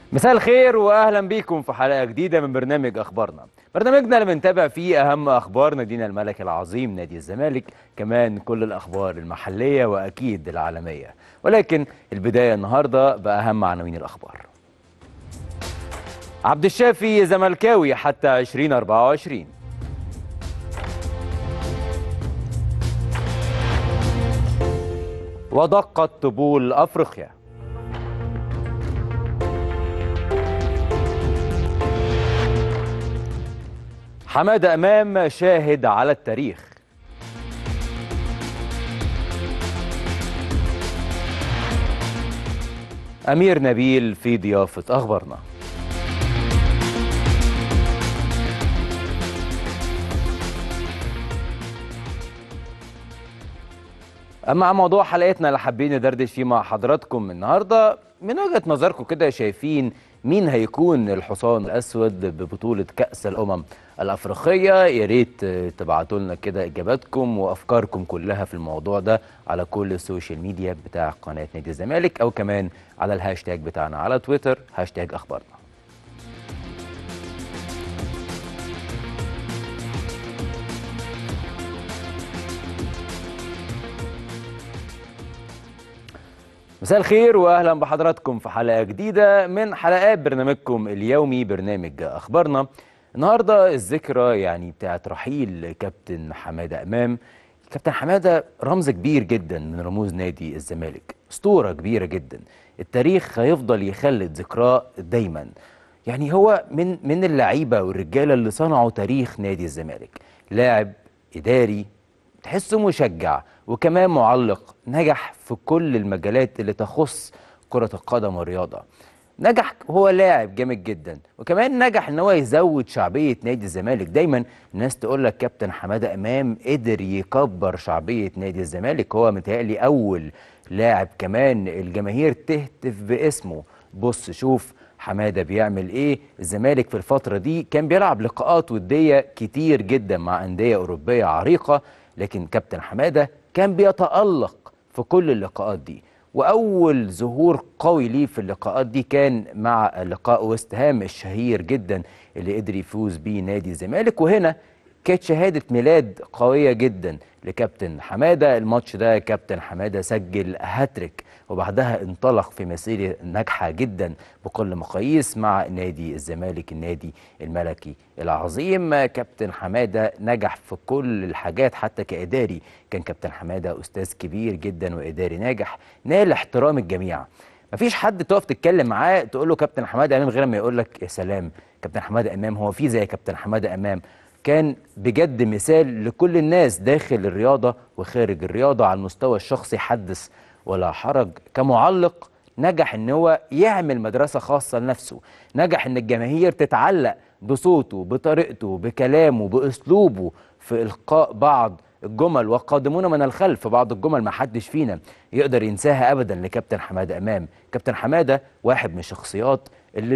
مساء الخير واهلا بيكم في حلقه جديده من برنامج اخبارنا. برنامجنا اللي بنتابع فيه اهم اخبار نادينا الملك العظيم نادي الزمالك، كمان كل الاخبار المحليه واكيد العالميه. ولكن البدايه النهارده باهم عناوين الاخبار. عبد الشافي زملكاوي حتى 2024. ودقت طبول افريقيا. حمادة إمام شاهد على التاريخ. أمير نبيل في ضيافة أخبارنا. أما عن موضوع حلقتنا اللي حابين ندردش فيه مع حضراتكم النهارده، من وجهة نظركم كده شايفين مين هيكون الحصان الأسود ببطولة كأس الأمم الأفريقية؟ يا ريت تبعتوا لنا كده إجاباتكم وأفكاركم كلها في الموضوع ده على كل السوشيال ميديا بتاع قناة نادي الزمالك، أو كمان على الهاشتاج بتاعنا على تويتر هاشتاج أخبارنا. مساء الخير واهلا بحضراتكم في حلقه جديده من حلقات برنامجكم اليومي برنامج اخبارنا. النهارده الذكرى بتاعت رحيل كابتن حماده امام. كابتن حماده رمز كبير جدا من رموز نادي الزمالك، اسطوره كبيره جدا. التاريخ هيفضل يخلد ذكراه دايما. هو من اللعيبه والرجاله اللي صنعوا تاريخ نادي الزمالك. لاعب، اداري، تحسه مشجع، وكمان معلق. نجح في كل المجالات اللي تخص كرة القدم والرياضة. نجح وهو لاعب جامد جدا، وكمان نجح ان هو يزود شعبية نادي الزمالك. دايما الناس تقول لك كابتن حمادة امام قدر يكبر شعبية نادي الزمالك. هو متهيألي اول لاعب كمان الجماهير تهتف باسمه. بص شوف حمادة بيعمل ايه. الزمالك في الفترة دي كان بيلعب لقاءات ودية كتير جدا مع أندية أوروبية عريقة، لكن كابتن حمادة كان بيتألق في كل اللقاءات دي. وأول ظهور قوي ليه في اللقاءات دي كان مع لقاء ويست هام الشهير جدا اللي قدر يفوز بيه نادي الزمالك. وهنا كانت شهادة ميلاد قوية جدا لكابتن حمادة. الماتش ده كابتن حمادة سجل هاتريك، وبعدها انطلق في مسيرة ناجحة جدا بكل مقاييس مع نادي الزمالك النادي الملكي العظيم. كابتن حمادة نجح في كل الحاجات، حتى كإداري كان كابتن حمادة أستاذ كبير جدا وإداري ناجح نال احترام الجميع. مفيش حد تقف تتكلم معاه تقول له كابتن حمادة امام غير ما يقول لك يا سلام كابتن حمادة امام، هو في زي كابتن حمادة امام؟ كان بجد مثال لكل الناس داخل الرياضة وخارج الرياضة. على المستوى الشخصي حدث ولا حرج. كمعلق نجح ان هو يعمل مدرسة خاصة لنفسه. نجح ان الجماهير تتعلق بصوته، بطريقته، بكلامه، باسلوبه في القاء بعض الجمل. وقادمون من الخلف بعض الجمل ما حدش فينا يقدر ينساها ابدا لكابتن حماده امام. كابتن حماده واحد من الشخصيات اللي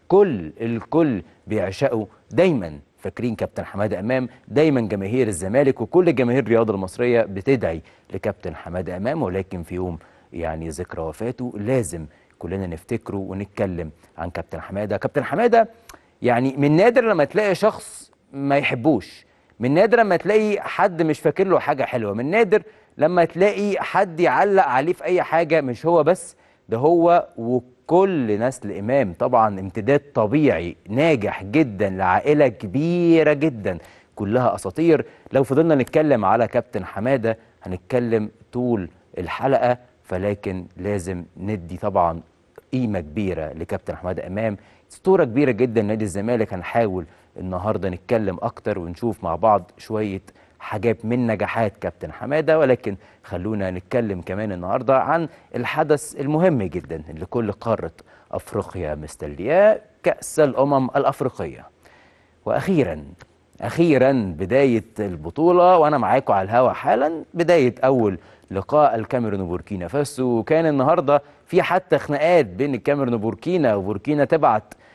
الكل بيعشقه. دايما فاكرين كابتن حماده امام. دايما جماهير الزمالك وكل جماهير الرياضه المصريه بتدعي لكابتن حماده امام. ولكن في يوم ذكرى وفاته لازم كلنا نفتكره ونتكلم عن كابتن حماده. كابتن حماده من نادر لما تلاقي شخص ما يحبوش، من نادر لما تلاقي حد مش فاكر له حاجة حلوة، من نادر لما تلاقي حد يعلق عليه في أي حاجة. مش هو بس، ده هو وكل نسل إمام طبعا امتداد طبيعي ناجح جدا لعائلة كبيرة جدا كلها أساطير. لو فضلنا نتكلم على كابتن حمادة هنتكلم طول الحلقة، فلكن لازم ندي طبعا قيمة كبيرة لكابتن حمادة إمام، اسطورة كبيرة جدا نادي الزمالك. هنحاول النهارده نتكلم أكتر ونشوف مع بعض شوية حاجات من نجاحات كابتن حمادة. ولكن خلونا نتكلم كمان النهارده عن الحدث المهم جدا اللي كل قارة أفريقيا مستنياه، كأس الأمم الأفريقية. واخيرا بدايه البطوله، وانا معاكم على الهوا حالا بدايه اول لقاء الكاميرون وبوركينا فاسو. وكان النهارده في حتى خناقات بين الكاميرون وبوركينا، وبوركينا تبعت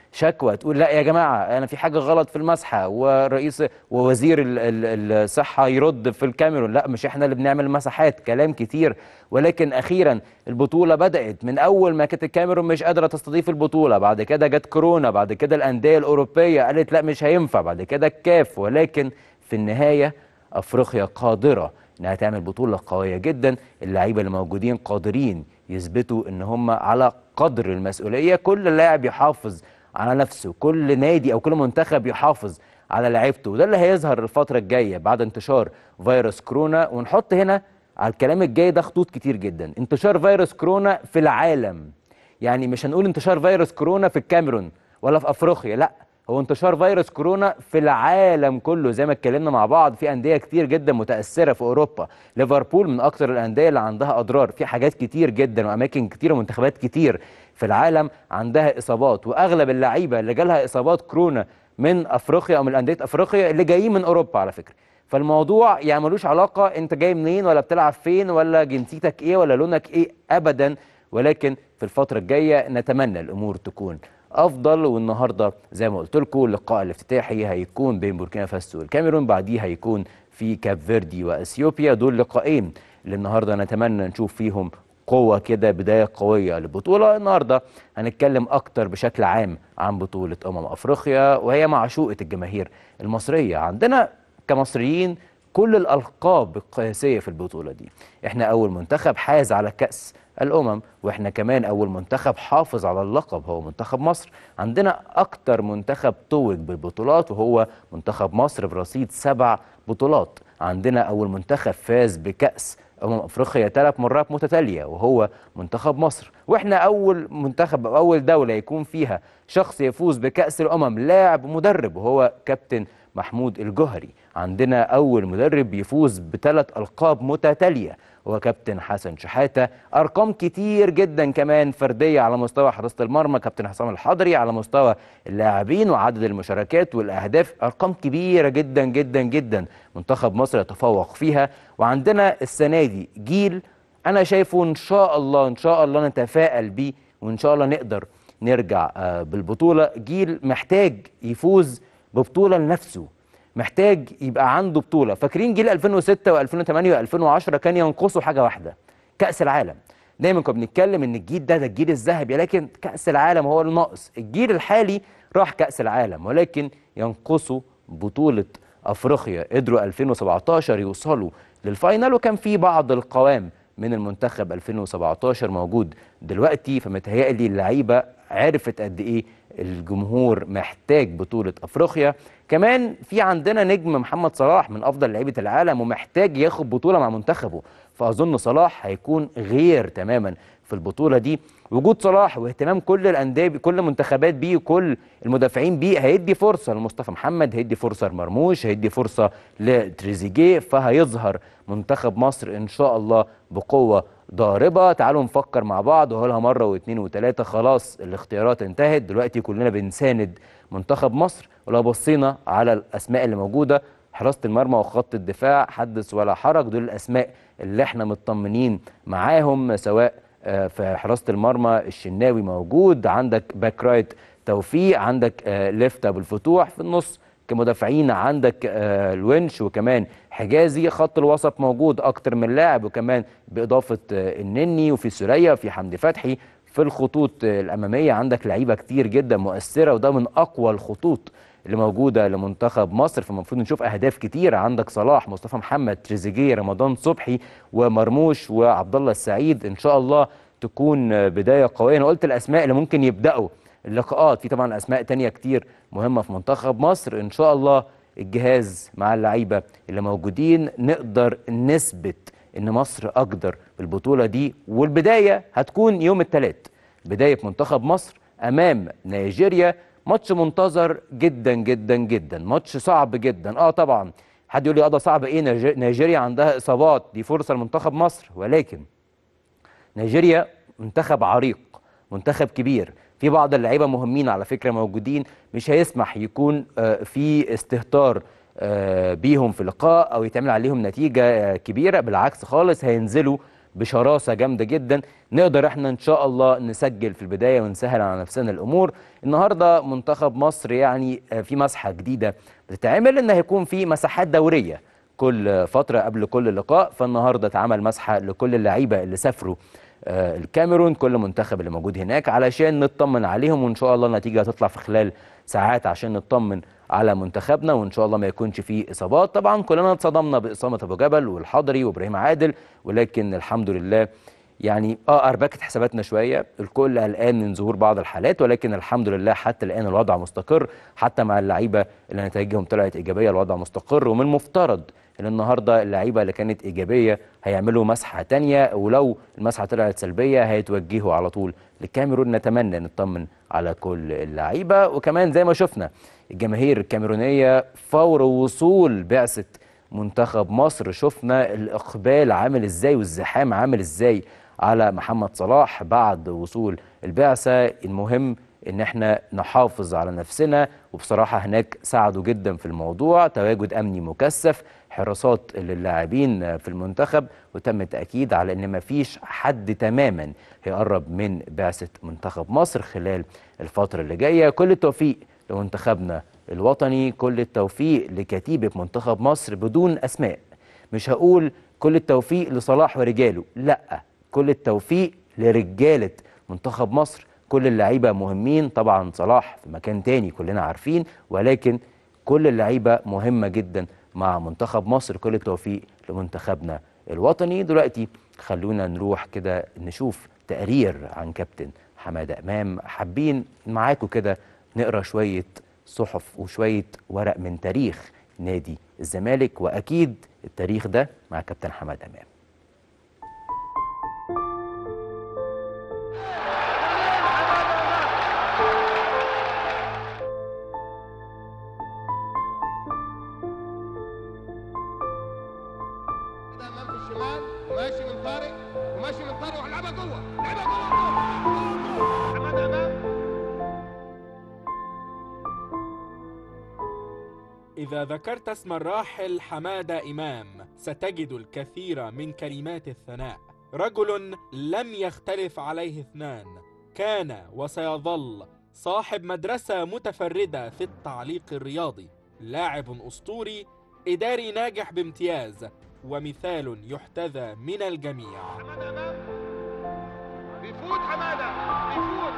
شكوى تقول لا يا جماعه انا في حاجه غلط في المسحه، ورئيس ووزير الصحه يرد في الكاميرون لا مش احنا اللي بنعمل مساحات، كلام كتير. ولكن اخيرا البطوله بدات، من اول ما كانت الكاميرون مش قادره تستضيف البطوله، بعد كده جت كورونا، بعد كده الانديه الاوروبيه قالت لا مش هينفع، بعد كده الكاف، ولكن في النهايه افريقيا قادره انها تعمل بطوله قويه جدا. اللعيبه اللي موجودين قادرين يثبتوا ان هم على قدر المسؤوليه، كل لاعب يحافظ على نفسه، كل نادي او كل منتخب يحافظ على لعيبته، وده اللي هيظهر الفتره الجايه بعد انتشار فيروس كورونا. ونحط هنا على الكلام الجاي ده خطوط كتير جدا. انتشار فيروس كورونا في العالم، يعني مش هنقول انتشار فيروس كورونا في الكاميرون ولا في افريقيا، لا، هو انتشار فيروس كورونا في العالم كله. زي ما اتكلمنا مع بعض، في انديه كتير جدا متاثره في اوروبا، ليفربول من اكتر الانديه اللي عندها اضرار، في حاجات كتير جدا واماكن كتير ومنتخبات كتير في العالم عندها اصابات، واغلب اللعيبه اللي جالها اصابات كورونا من افريقيا او من انديه افريقيا اللي جايين من اوروبا على فكره. فالموضوع يعني ملوش علاقه انت جاي منين ولا بتلعب فين ولا جنسيتك ايه ولا لونك ايه ابدا. ولكن في الفتره الجايه نتمنى الامور تكون افضل. والنهارده زي ما قلت لكم اللقاء الافتتاحي هيكون بين بوركينا فاسو والكاميرون، بعديه هيكون في كاب فيردي واثيوبيا. دول لقاءين اللي النهارده نتمنى نشوف فيهم قوه كده، بدايه قويه للبطوله. النهارده هنتكلم اكتر بشكل عام عن بطوله افريقيا، وهي معشوقه الجماهير المصريه. عندنا كمصريين كل الالقاب القياسيه في البطوله دي. احنا اول منتخب حاز على كاس واحنا كمان اول منتخب حافظ على اللقب هو منتخب مصر. عندنا اكتر منتخب توج بالبطولات وهو منتخب مصر برصيد 7 بطولات. عندنا اول منتخب فاز بكاس افريقيا 3 مرات متتاليه وهو منتخب مصر. واحنا اول منتخب او اول دوله يكون فيها شخص يفوز بكاس لاعب مدرب وهو كابتن محمود الجوهري. عندنا اول مدرب يفوز ب3 القاب متتاليه هو كابتن حسن شحاته. ارقام كتير جدا كمان فرديه على مستوى حراسه المرمى كابتن حسام الحضري، على مستوى اللاعبين وعدد المشاركات والاهداف ارقام كبيره جدا جدا جدا منتخب مصر يتفوق فيها. وعندنا السنه دي جيل انا شايفه ان شاء الله ان شاء الله نتفائل بيه، وان شاء الله نقدر نرجع بالبطوله. جيل محتاج يفوز ببطوله لنفسه، محتاج يبقى عنده بطوله. فاكرين جيل 2006 و2008 و2010 كان ينقصه حاجه واحده، كاس العالم. دايما كنا بنتكلم ان الجيل ده الجيل الذهبي، لكن كاس العالم هو الناقص. الجيل الحالي راح كاس العالم ولكن ينقصه بطوله افريقيا. قدروا 2017 يوصلوا للفاينل، وكان في بعض القوام من المنتخب 2017 موجود دلوقتي. فمتهيألي اللعيبه عرفت قد ايه الجمهور محتاج بطوله افريقيا. كمان في عندنا نجم محمد صلاح من افضل لعيبه العالم ومحتاج ياخد بطوله مع منتخبه، فاظن صلاح هيكون غير تماما في البطوله دي. وجود صلاح واهتمام كل الانديه كل المنتخبات بيه وكل المدافعين بيه هيدي فرصه لمصطفى محمد، هيدي فرصه لمرموش، هيدي فرصه لتريزيجيه، فهيظهر منتخب مصر ان شاء الله بقوه ضاربه. تعالوا نفكر مع بعض وهقولها مره واثنين وثلاثه. خلاص الاختيارات انتهت، دلوقتي كلنا بنساند منتخب مصر. ولو بصينا على الاسماء اللي موجوده، حراسه المرمى وخط الدفاع حدث ولا حرج، دول الاسماء اللي احنا مطمنين معاهم. سواء في حراسه المرمى الشناوي موجود، عندك باك رايت توفيق، عندك ليفت ابو الفتوح، في النص كمدافعين عندك الونش وكمان حجازي. خط الوسط موجود اكتر من لاعب وكمان باضافه النني وفي سوريا وفي حمدي فتحي. في الخطوط الاماميه عندك لعيبه كتير جدا مؤثره، وده من اقوى الخطوط اللي موجوده لمنتخب مصر، فالمفروض نشوف اهداف كتير. عندك صلاح، مصطفى محمد، تريزيجيه، رمضان صبحي ومرموش وعبد الله السعيد. ان شاء الله تكون بدايه قويه. انا قلت الاسماء اللي ممكن يبداوا اللقاءات، في طبعا اسماء تانية كتير مهمه في منتخب مصر. ان شاء الله الجهاز مع اللعيبه اللي موجودين نقدر نثبت ان مصر اقدر بالبطوله دي. والبدايه هتكون يوم الثلاث، بدايه منتخب مصر امام نيجيريا. ماتش منتظر جدا جدا جدا، ماتش صعب جدا. طبعا حد يقول لي ده صعب ايه؟ نيجيريا عندها اصابات، دي فرصه لمنتخب مصر، ولكن نيجيريا منتخب عريق، منتخب كبير، في بعض اللعيبه مهمين على فكره موجودين، مش هيسمح يكون في استهتار بيهم في لقاء او يتعمل عليهم نتيجه كبيره. بالعكس خالص، هينزلوا بشراسة جامدة جدا، نقدر احنا ان شاء الله نسجل في البداية ونسهل على نفسنا الامور. النهاردة منتخب مصر يعني في مسحة جديدة بتتعمل، ان هيكون في مساحات دورية كل فترة قبل كل لقاء. فالنهاردة اتعمل مسحة لكل اللعيبة اللي سافروا الكاميرون، كل منتخب اللي موجود هناك، علشان نطمن عليهم، وان شاء الله النتيجة هتطلع في خلال ساعات عشان نطمن على منتخبنا، وان شاء الله ما يكونش فيه اصابات. طبعا كلنا اتصدمنا باصابه ابو جبل والحضري وابراهيم عادل، ولكن الحمد لله يعني اربكت حساباتنا شويه، الكل قلقان من ظهور بعض الحالات، ولكن الحمد لله حتى الان الوضع مستقر، حتى مع اللعيبه اللي نتائجهم طلعت ايجابيه الوضع مستقر. ومن المفترض ان النهارده اللعيبه اللي كانت ايجابيه هيعملوا مسحه تانية، ولو المسحه طلعت سلبيه هيتوجهوا على طول للكاميرون. نتمنى نطمن على كل اللعيبه. وكمان زي ما شفنا الجماهير الكاميرونيه فور وصول بعثه منتخب مصر، شفنا الاقبال عامل ازاي والزحام عامل ازاي على محمد صلاح بعد وصول البعثه. المهم ان احنا نحافظ على نفسنا، وبصراحه هناك ساعدوا جدا في الموضوع، تواجد امني مكثف، حراسات للاعبين في المنتخب، وتم التاكيد على ان مفيش حد تماما هيقرب من بعثه منتخب مصر خلال الفتره اللي جايه. كل التوفيق لمنتخبنا الوطني، كل التوفيق لكتيبه منتخب مصر بدون اسماء. مش هقول كل التوفيق لصلاح ورجاله، لا، كل التوفيق لرجاله منتخب مصر. كل اللعيبه مهمين، طبعا صلاح في مكان تاني كلنا عارفين، ولكن كل اللعيبه مهمه جدا مع منتخب مصر. كل التوفيق لمنتخبنا الوطني. دلوقتي خلونا نروح كده نشوف تقرير عن كابتن حماده امام. حابين معاكم كده نقرا شويه صحف وشويه ورق من تاريخ نادي الزمالك، واكيد التاريخ ده مع كابتن حماده امام. وماشي من طارق وهيلعبها جوه، لعبها جوه حماده امام. إذا ذكرت اسم الراحل حماده إمام ستجد الكثير من كلمات الثناء. رجل لم يختلف عليه اثنان، كان وسيظل صاحب مدرسة متفردة في التعليق الرياضي، لاعب أسطوري، إداري ناجح بامتياز، ومثال يحتذى من الجميع. حماده امام بيفوت، حماده بيفوت،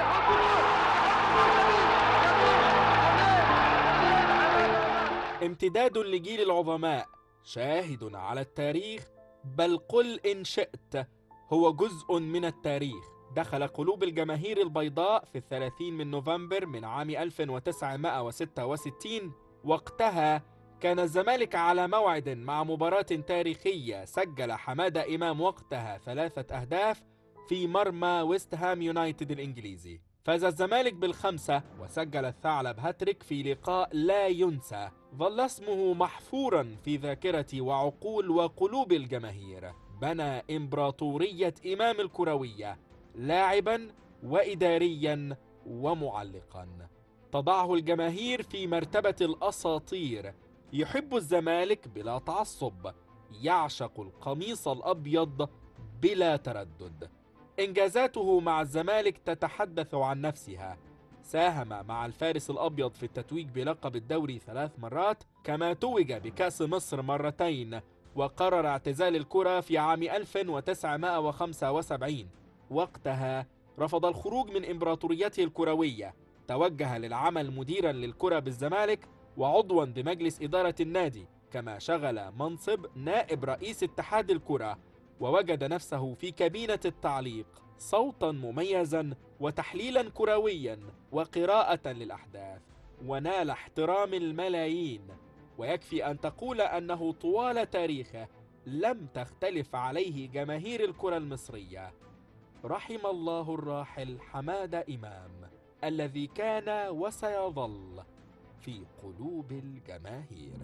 امتداد لجيل العظماء، شاهد على التاريخ، بل قل إن شئت هو جزء من التاريخ. دخل قلوب الجماهير البيضاء في 30 من نوفمبر من عام 1966. وقتها كان الزمالك على موعد مع مباراة تاريخية، سجل حماده إمام وقتها 3 أهداف في مرمى ويست هام يونايتد الإنجليزي. فاز الزمالك بالخمسة، وسجل الثعلب هاتريك في لقاء لا ينسى، ظل اسمه محفورا في ذاكرة وعقول وقلوب الجماهير. بنى إمبراطورية إمام الكروية، لاعبا وإداريا ومعلقا، تضعه الجماهير في مرتبة الأساطير. يحب الزمالك بلا تعصب، يعشق القميص الأبيض بلا تردد. إنجازاته مع الزمالك تتحدث عن نفسها. ساهم مع الفارس الأبيض في التتويج بلقب الدوري 3 مرات، كما توج بكأس مصر مرتين، وقرر اعتزال الكرة في عام 1975. وقتها رفض الخروج من إمبراطوريته الكروية، توجه للعمل مديرا للكرة بالزمالك وعضوا بمجلس إدارة النادي، كما شغل منصب نائب رئيس اتحاد الكرة، ووجد نفسه في كابينة التعليق، صوتا مميزا وتحليلا كرويا وقراءة للأحداث، ونال احترام الملايين. ويكفي أن تقول أنه طوال تاريخه لم تختلف عليه جماهير الكرة المصرية. رحم الله الراحل حماده إمام الذي كان وسيظل في قلوب الجماهير.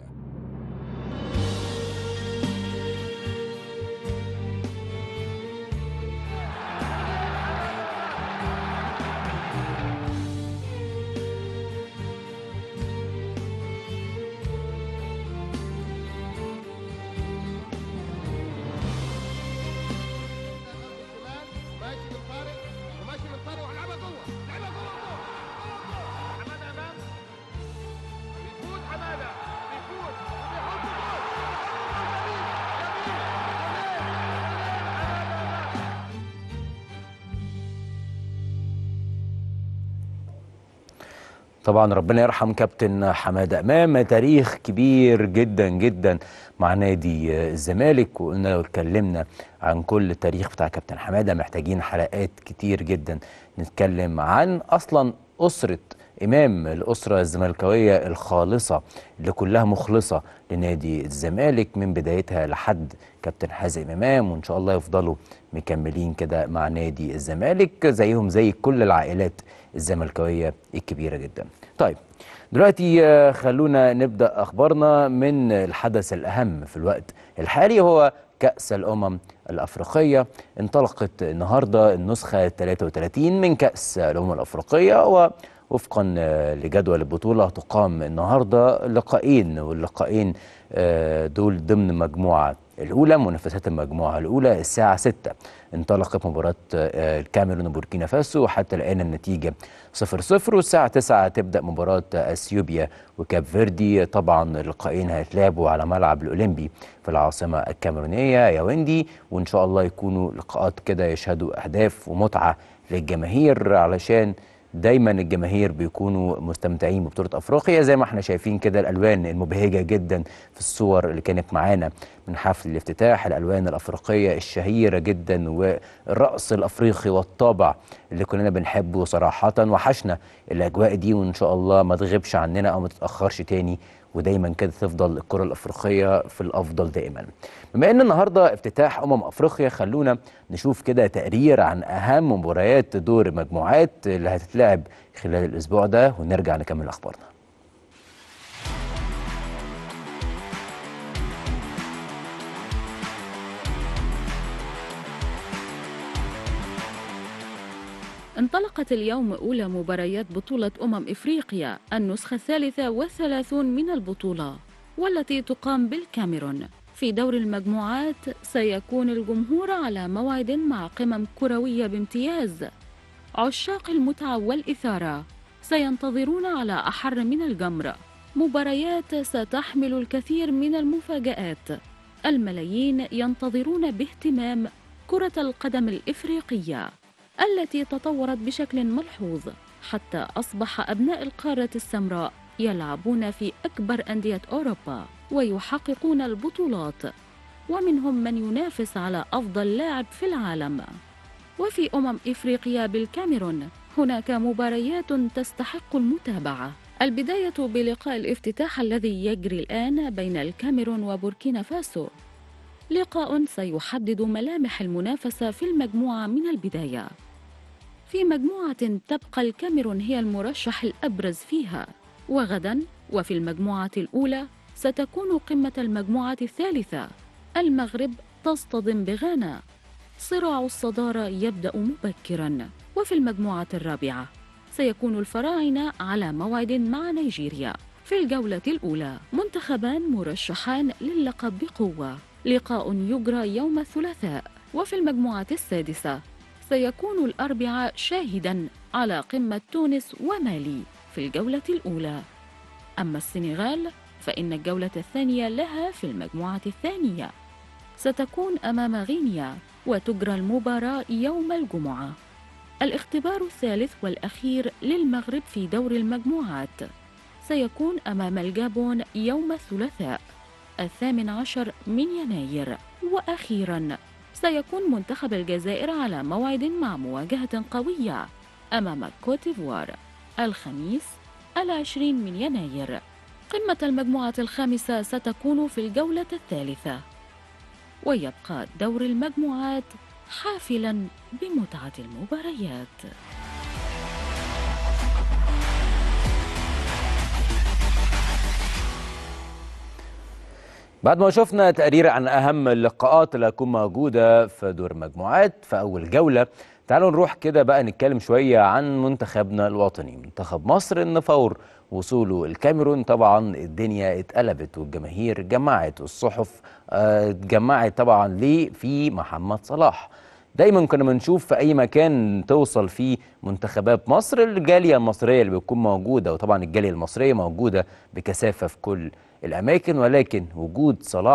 طبعا ربنا يرحم كابتن حماده امام، تاريخ كبير جدا جدا مع نادي الزمالك. وقلنا لو اتكلمنا عن كل التاريخ بتاع كابتن حماده محتاجين حلقات كتير جدا نتكلم عن اصلا اسره امام، الاسره الزملكاويه الخالصه اللي كلها مخلصه لنادي الزمالك من بدايتها لحد كابتن حازم امام، وان شاء الله يفضلوا مكملين كده مع نادي الزمالك زيهم زي كل العائلات الزملكاويه الكبيره جدا. طيب دلوقتي خلونا نبدا اخبارنا من الحدث الاهم في الوقت الحالي، هو كأس الأمم الأفريقية. انطلقت النهارده النسخة 33 من كأس الأمم الأفريقية، ووفقا لجدول البطولة تقام النهارده لقاءين، واللقاءين دول ضمن مجموعة الأولى، منافسات المجموعة الأولى الساعة 6 انطلقت مباراة الكاميرون وبوركينا فاسو، وحتى الآن النتيجة 0-0. والساعة 9 تبدأ مباراة أثيوبيا وكاب فيردي. طبعا اللقاءين هيتلعبوا على ملعب الأولمبي في العاصمة الكاميرونية ياوندي، وإن شاء الله يكونوا لقاءات كده يشهدوا أهداف ومتعة للجماهير، علشان دايما الجماهير بيكونوا مستمتعين ببطولة أفريقيا زي ما احنا شايفين كده. الألوان المبهجة جدا في الصور اللي كانت معانا من حفل الافتتاح، الألوان الأفريقية الشهيرة جدا والرقص الأفريقي والطابع اللي كلنا بنحبه صراحة. وحشنا الأجواء دي، وإن شاء الله ما تغيبش عننا أو ما تتأخرش تاني، ودايما كده تفضل الكرة الأفريقية في الأفضل دائما. بما أن النهاردة افتتاح أفريقيا، خلونا نشوف كده تقرير عن أهم مباريات دور المجموعات اللي هتتلعب خلال الأسبوع ده، ونرجع نكمل أخبارنا. انطلقت اليوم أولى مباريات بطولة إفريقيا النسخة 33 من البطولة، والتي تقام بالكاميرون. في دور المجموعات سيكون الجمهور على موعد مع قمم كروية بامتياز. عشاق المتعة والإثارة سينتظرون على أحر من الجمر مباريات ستحمل الكثير من المفاجآت. الملايين ينتظرون باهتمام كرة القدم الإفريقية التي تطورت بشكل ملحوظ حتى أصبح أبناء القارة السمراء يلعبون في أكبر أندية أوروبا ويحققون البطولات، ومنهم من ينافس على أفضل لاعب في العالم. وفي إفريقيا بالكاميرون هناك مباريات تستحق المتابعة. البداية بلقاء الافتتاح الذي يجري الآن بين الكاميرون وبوركينا فاسو، لقاء سيحدد ملامح المنافسة في المجموعة من البداية. في مجموعة تبقى الكاميرون هي المرشح الأبرز فيها، وغدا وفي المجموعة الأولى ستكون قمة المجموعة الثالثة. المغرب تصطدم بغانا، صراع الصدارة يبدأ مبكراً. وفي المجموعة الرابعة سيكون الفراعنة على موعد مع نيجيريا. في الجولة الأولى منتخبان مرشحان للقب بقوة، لقاء يجرى يوم الثلاثاء. وفي المجموعة السادسة سيكون الأربعاء شاهداً على قمة تونس ومالي في الجولة الأولى. أما السنغال فإن الجولة الثانية لها في المجموعة الثانية ستكون أمام غينيا، وتجرى المباراة يوم الجمعة. الاختبار الثالث والأخير للمغرب في دور المجموعات سيكون أمام الجابون يوم الثلاثاء 18 من يناير. وأخيراً سيكون منتخب الجزائر على موعد مع مواجهة قوية أمام كوتيفوار الخميس 20 من يناير. قمة المجموعة الخامسة ستكون في الجولة الثالثة، ويبقى دور المجموعات حافلاً بمتعة المباريات. بعد ما شفنا تقرير عن أهم اللقاءات اللي هتكون موجودة في دور المجموعات في أول جولة، تعالوا نروح كده بقى نتكلم شوية عن منتخبنا الوطني، منتخب مصر. إن فور وصوله الكاميرون طبعا الدنيا اتقلبت، والجماهير اتجمعت، والصحف اتجمعت طبعا ليه في محمد صلاح. دايما كنا بنشوف في أي مكان توصل فيه منتخبات مصر الجالية المصرية اللي بتكون موجودة، وطبعا الجالية المصرية موجودة بكثافة في كل الأماكن، ولكن وجود صلاح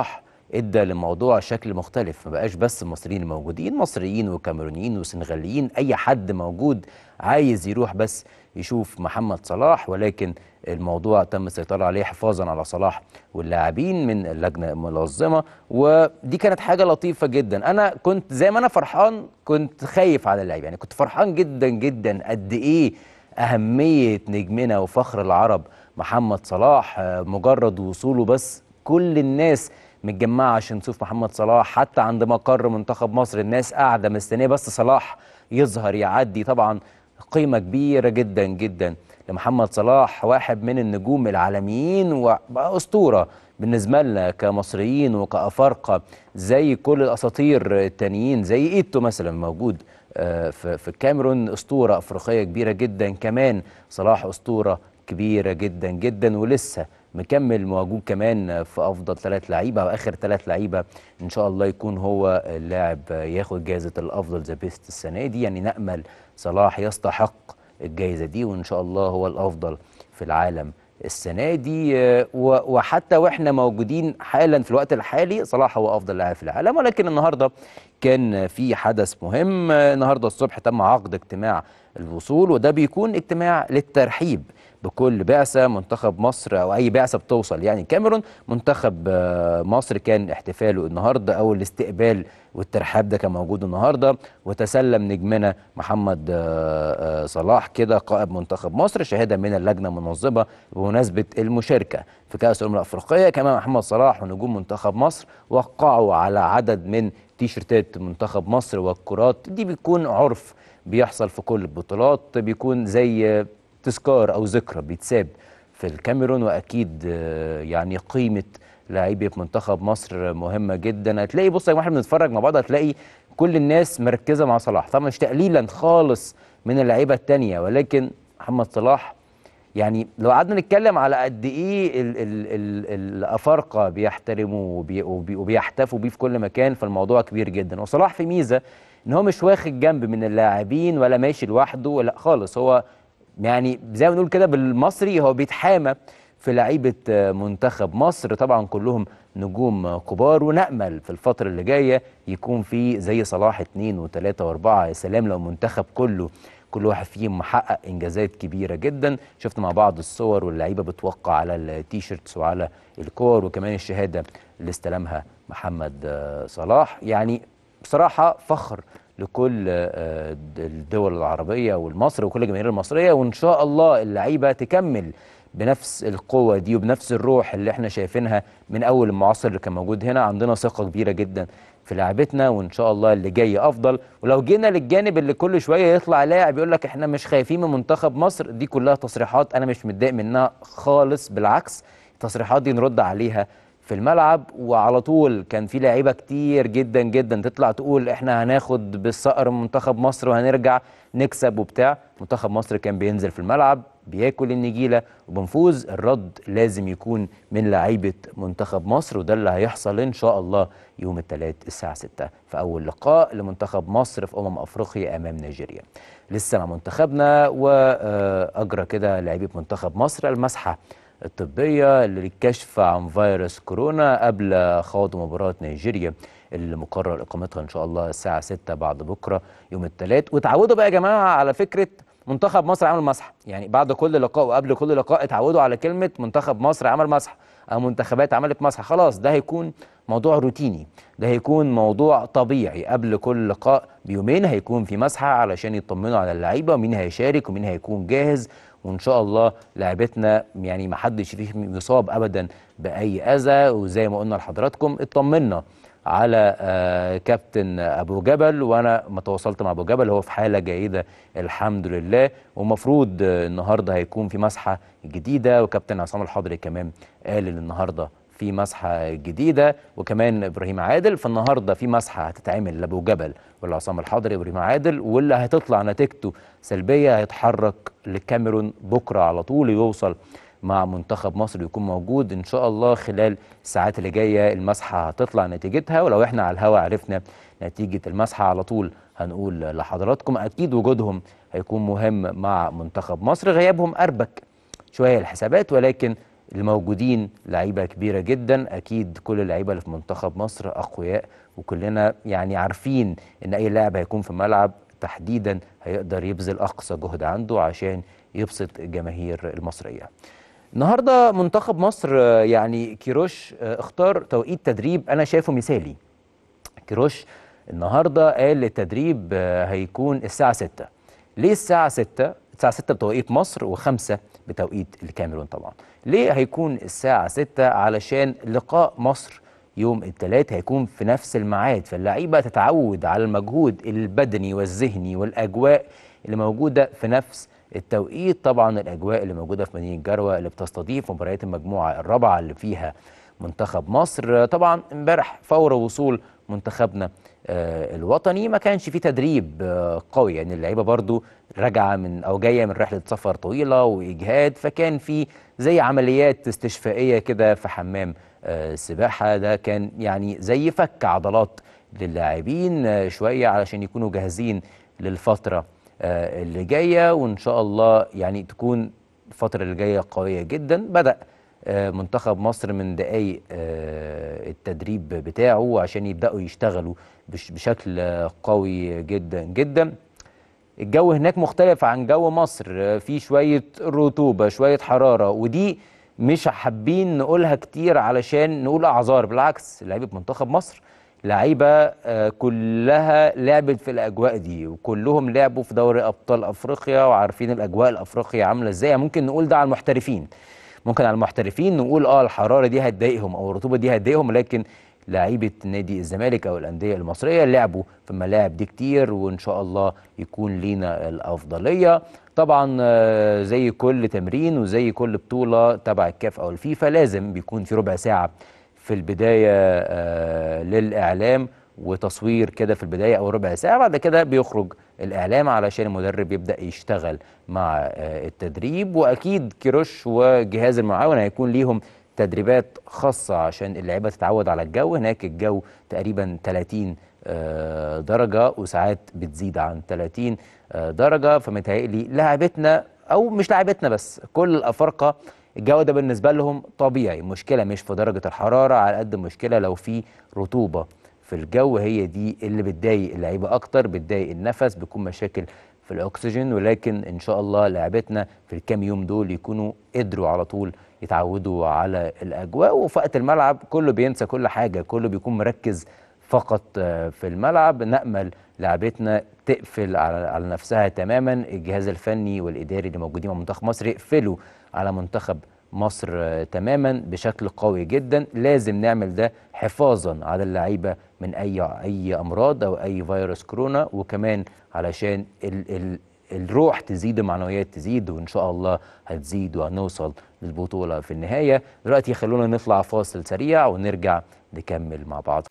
ادى للموضوع شكل مختلف، ما بقاش بس المصريين الموجودين، مصريين وكاميرونيين وسنغاليين، اي حد موجود عايز يروح بس يشوف محمد صلاح، ولكن الموضوع تم السيطرة عليه حفاظا على صلاح واللاعبين من اللجنة المنظمة، ودي كانت حاجة لطيفة جدا. أنا كنت زي ما أنا فرحان كنت خايف على اللعيبة، يعني كنت فرحان جدا جدا قد إيه أهمية نجمنا وفخر العرب محمد صلاح. مجرد وصوله بس كل الناس متجمعة عشان تشوف محمد صلاح، حتى عند مقر منتخب مصر الناس قاعدة مستنية بس صلاح يظهر يعدي. طبعا قيمة كبيرة جدا جدا لمحمد صلاح، واحد من النجوم العالميين وأسطورة بالنسبة لنا كمصريين وكأفارقة، زي كل الأساطير التانيين، زي إيتو مثلا موجود في الكاميرون، أسطورة أفريقية كبيرة جدا. كمان صلاح أسطورة كبيرة جدا جدا، ولسه مكمل موجود كمان في أفضل 3 لعيبة أو آخر 3 لعيبة. إن شاء الله يكون هو اللاعب ياخد جائزة الأفضل ذا بيست السنة دي، يعني نأمل صلاح يستحق الجائزة دي، وإن شاء الله هو الأفضل في العالم السنة دي. وحتى وإحنا موجودين حالا في الوقت الحالي صلاح هو أفضل لاعب في العالم. ولكن النهاردة كان في حدث مهم. النهاردة الصبح تم عقد اجتماع الوصول، وده بيكون اجتماع للترحيب بكل بعثة منتخب مصر أو أي بعثة بتوصل يعني كاميرون. منتخب مصر كان احتفاله النهاردة أو الاستقبال والترحاب ده كان موجود النهاردة، وتسلم نجمنا محمد صلاح كده قائد منتخب مصر شهادة من اللجنة المنظمة بمناسبة المشاركة في كأس الأمم الأفريقية. كمان محمد صلاح ونجوم منتخب مصر وقعوا على عدد من تيشرتات منتخب مصر والكرات. دي بيكون عرف بيحصل في كل البطولات، بيكون زي تذكار أو ذكرى بيتساب في الكاميرون. وأكيد يعني قيمة لاعبي منتخب مصر مهمة جدا. هتلاقي بص يا جماعة احنا بنتفرج مع بعض هتلاقي كل الناس مركزة مع صلاح، طبعا مش تقليلا خالص من اللعيبة التانية، ولكن محمد صلاح يعني لو قعدنا نتكلم على قد ايه الافارقه بيحترموه وبيحتفوا بيه في كل مكان، فالموضوع كبير جدا. وصلاح في ميزه ان هو مش واخد جنب من اللاعبين ولا ماشي لوحده ولا خالص، هو يعني زي ما بنقول كده بالمصري هو بيتحامى في لعيبه منتخب مصر. طبعا كلهم نجوم كبار، ونأمل في الفتره اللي جايه يكون في زي صلاح 2 و3 و4. يا سلام لو منتخب كله كل واحد فيهم محقق انجازات كبيره جدا. شفت مع بعض الصور واللعيبه بتوقع على التيشيرتس وعلى الكور، وكمان الشهاده اللي استلمها محمد صلاح. يعني بصراحه فخر لكل الدول العربيه والمصر وكل الجماهير المصريه، وان شاء الله اللعيبه تكمل بنفس القوه دي وبنفس الروح اللي احنا شايفينها من اول المعاصر اللي كان موجود هنا. عندنا ثقه كبيره جدا في لعبتنا، وان شاء الله اللي جاي افضل. ولو جينا للجانب اللي كل شويه يطلع لاعب يقول لك احنا مش خايفين من منتخب مصر، دي كلها تصريحات انا مش متضايق منها خالص، بالعكس التصريحات دي نرد عليها في الملعب. وعلى طول كان في لعيبه كتير جدا جدا تطلع تقول احنا هناخد بالصقر منتخب مصر وهنرجع نكسب وبتاع. منتخب مصر كان بينزل في الملعب بياكل النجيله وبنفوز. الرد لازم يكون من لعيبه منتخب مصر، وده اللي هيحصل ان شاء الله يوم الثلاث الساعه 6 في اول لقاء لمنتخب مصر في افريقيا امام نيجيريا. لسه مع منتخبنا، واجرى كده لعيبه منتخب مصر المسحه الطبيه للكشف عن فيروس كورونا قبل خوض مباراه نيجيريا اللي مقرر اقامتها ان شاء الله الساعه 6 بعد بكره يوم الثلاث. وتعودوا بقى يا جماعه على فكره منتخب مصر عمل مسحه، يعني بعد كل لقاء وقبل كل لقاء اتعودوا على كلمه منتخب مصر عمل مسحه او منتخبات عملت مسحه. خلاص ده هيكون موضوع روتيني، ده هيكون موضوع طبيعي. قبل كل لقاء بيومين هيكون في مسحه علشان يطمنوا على اللعيبه ومين هيشارك ومين هيكون جاهز. وان شاء الله لاعبتنا يعني ما حدش فيهم يصاب ابدا باي اذى. وزي ما قلنا لحضراتكم اطمنا على كابتن ابو جبل، وانا ما تواصلت مع ابو جبل هو في حاله جيده الحمد لله. ومفروض النهارده هيكون في مسحه جديده، وكابتن عصام الحضري كمان قال ان النهارده في مسحه جديده، وكمان ابراهيم عادل. فالنهارده في مسحه هتتعمل لابو جبل والعصام الحضري وابراهيم عادل، واللي هتطلع نتيجته سلبيه هيتحرك للكاميرون بكره على طول يوصل مع منتخب مصر يكون موجود ان شاء الله خلال الساعات اللي جايه. المسحه هتطلع نتيجتها، ولو احنا على الهواء عرفنا نتيجه المسحه على طول هنقول لحضراتكم. اكيد وجودهم هيكون مهم مع منتخب مصر، غيابهم اربك شويه الحسابات، ولكن الموجودين لعيبه كبيره جدا، اكيد كل اللعيبه اللي في منتخب مصر اقوياء، وكلنا يعني عارفين ان اي لاعب هيكون في الملعب تحديدا هيقدر يبذل اقصى جهد عنده عشان يبسط الجماهير المصريه. النهارده منتخب مصر يعني كيروش اختار توقيت تدريب انا شايفه مثالي. كيروش النهارده قال التدريب هيكون الساعه 6. ليه الساعه 6؟ الساعه 6 بتوقيت مصر و5 بتوقيت الكاميرون طبعا. ليه هيكون الساعه 6؟ علشان لقاء مصر يوم الثلاث هيكون في نفس الميعاد، فاللعيبه تتعود على المجهود البدني والذهني والاجواء اللي موجوده في نفس التوقيت. طبعا الاجواء اللي موجوده في مدينه جروه اللي بتستضيف مباريات المجموعه الرابعه اللي فيها منتخب مصر. طبعا امبارح فور وصول منتخبنا الوطني ما كانش فيه تدريب قوي، يعني اللعيبه برضو راجعه من او جايه من رحله سفر طويله واجهاد، فكان في زي عمليات استشفائيه كده في حمام السباحه. ده كان يعني زي فك عضلات للاعبين شويه علشان يكونوا جاهزين للفتره اللي جايه، وان شاء الله يعني تكون الفتره اللي جايه قويه جدا. بدأ منتخب مصر من دقايق التدريب بتاعه عشان يبدأوا يشتغلوا بشكل قوي جدا جدا. الجو هناك مختلف عن جو مصر، في شوية رطوبة شوية حرارة، ودي مش حابين نقولها كتير علشان نقول أعذار، بالعكس لعيبة منتخب مصر لعيبة كلها لعبت في الأجواء دي، وكلهم لعبوا في دوري أبطال أفريقيا وعارفين الأجواء الأفريقية عاملة إزاي. ممكن نقول ده على المحترفين، ممكن على المحترفين نقول الحراره دي هتضايقهم او الرطوبه دي هتضايقهم، لكن لعيبه نادي الزمالك او الانديه المصريه لعبوا في الملاعب دي كتير، وان شاء الله يكون لينا الافضليه. طبعا زي كل تمرين وزي كل بطوله تبع الكاف او الفيفا لازم بيكون في ربع ساعه في البدايه للاعلام وتصوير كده في البدايه او ربع ساعه، بعد كده بيخرج الاعلام علشان المدرب يبدا يشتغل مع التدريب. واكيد كيروش وجهاز المعاون هيكون ليهم تدريبات خاصه عشان اللعيبه تتعود على الجو. هناك الجو تقريبا 30 درجه وساعات بتزيد عن 30 درجه، فمتهيألي لاعبتنا او مش لاعبتنا بس كل الافارقه الجو ده بالنسبه لهم طبيعي. مشكله مش في درجه الحراره على قد مشكله لو في رطوبه في الجو، هي دي اللي بتضايق اللعيبه اكتر، بتضايق النفس، بتكون مشاكل في الاكسجين. ولكن ان شاء الله لاعبتنا في الكام يوم دول يكونوا قدروا على طول يتعودوا على الاجواء، وفي وقت الملعب كله بينسى كل حاجه، كله بيكون مركز فقط في الملعب. نأمل لاعبتنا تقفل على نفسها تماما، الجهاز الفني والاداري اللي موجودين مع منتخب مصر يقفلوا على منتخب مصر تماما بشكل قوي جدا. لازم نعمل ده حفاظا على اللعيبه من اي امراض او اي فيروس كورونا، وكمان علشان الروح تزيد، المعنويات تزيد، وان شاء الله هتزيد وهنوصل للبطوله في النهايه. دلوقتي خلونا نطلع فاصل سريع ونرجع نكمل مع بعض.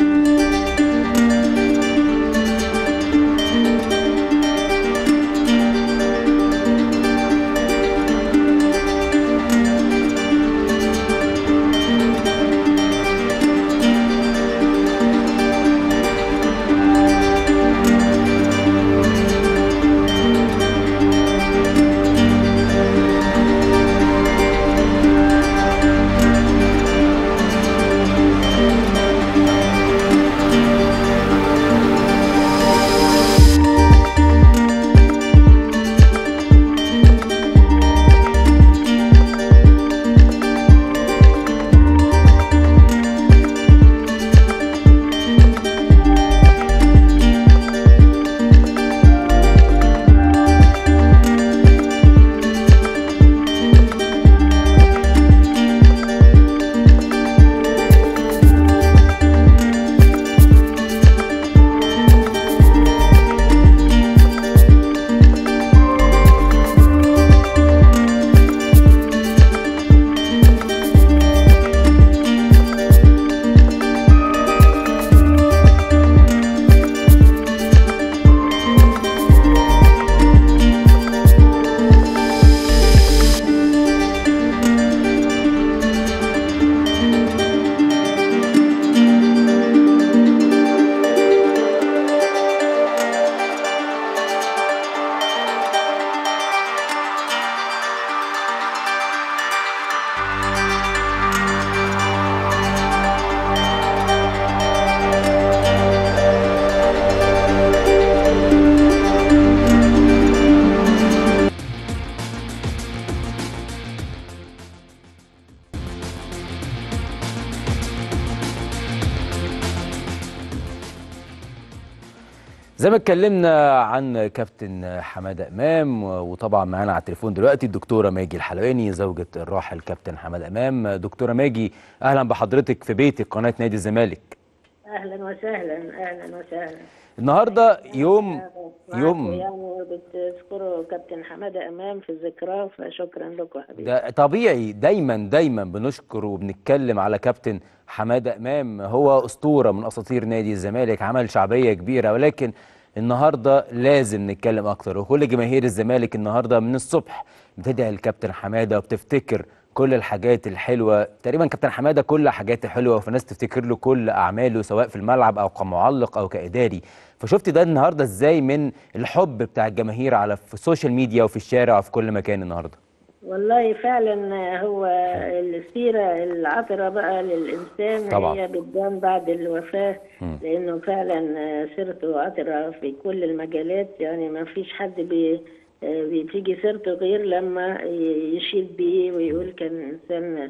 زي ما اتكلمنا عن كابتن حماده امام، وطبعا معانا على التليفون دلوقتي الدكتوره ماجي الحلواني زوجة الراحل كابتن حماده امام. دكتوره ماجي، اهلا بحضرتك في بيتك قناه نادي الزمالك. اهلا وسهلا اهلا وسهلا. النهارده يوم يعني بتذكروا كابتن حماده امام في ذكراه، فشكرا لكم حبيبي. ده طبيعي، دايما بنشكر وبنتكلم على كابتن حماده امام، هو اسطوره من اساطير نادي الزمالك، عمل شعبيه كبيره، ولكن النهارده لازم نتكلم اكتر. وكل جماهير الزمالك النهارده من الصبح بتدعي الكابتن حماده وبتفتكر كل الحاجات الحلوه. تقريبا كابتن حماده كل حاجاته حلوه، وفي ناس تفتكر له كل اعماله سواء في الملعب او كمعلق او كاداري. فشفت ده النهارده ازاي من الحب بتاع الجماهير على في السوشيال ميديا وفي الشارع وفي كل مكان النهارده؟ والله فعلا هو السيرة العطرة بقى للإنسان طبعا. هي بتبان بعد الوفاة، لأنه فعلا سيرته عطرة في كل المجالات. يعني ما فيش حد بتيجي سيرته غير لما يشيد بيه ويقول كان إنسان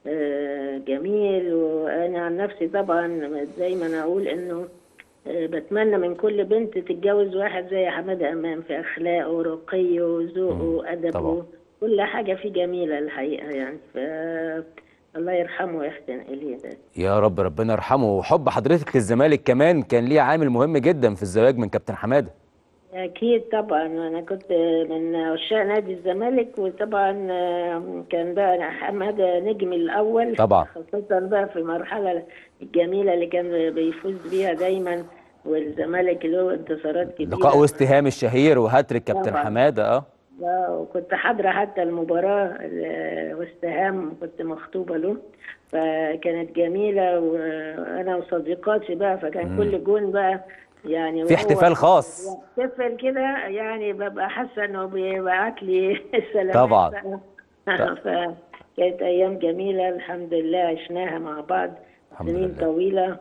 جميل. وأنا عن نفسي طبعا دايما أقول إنه بتمنى من كل بنت تتجوز واحد زي حماده امام، في اخلاقه ورقيه وذوقه وادبه، كل حاجه فيه جميله الحقيقه. يعني الله يرحمه ويحسن اليه. ده يا رب، ربنا يرحمه. وحب حضرتك للزمالك كمان كان ليه عامل مهم جدا في الزواج من كابتن حماده. اكيد طبعا، انا كنت من عشاق نادي الزمالك، وطبعا كان بقى حماده نجم الاول طبعا، خاصه بقى في المرحله الجميله اللي كان بيفوز بيها دايما، والزمالك له انتصارات كبيره. لقاء وست هام الشهير وهاتريك كابتن حماده. وكنت حاضره حتى المباراه وست هام، كنت مخطوبه له، فكانت جميله، وانا وصديقاتي بقى، فكان كل جون بقى يعني في احتفال خاص، يحتفل كده، يعني ببقى حاسه انه بيبعت لي سلامات طبعا. فكانت ايام جميله الحمد لله، عشناها مع بعض سنين طويله،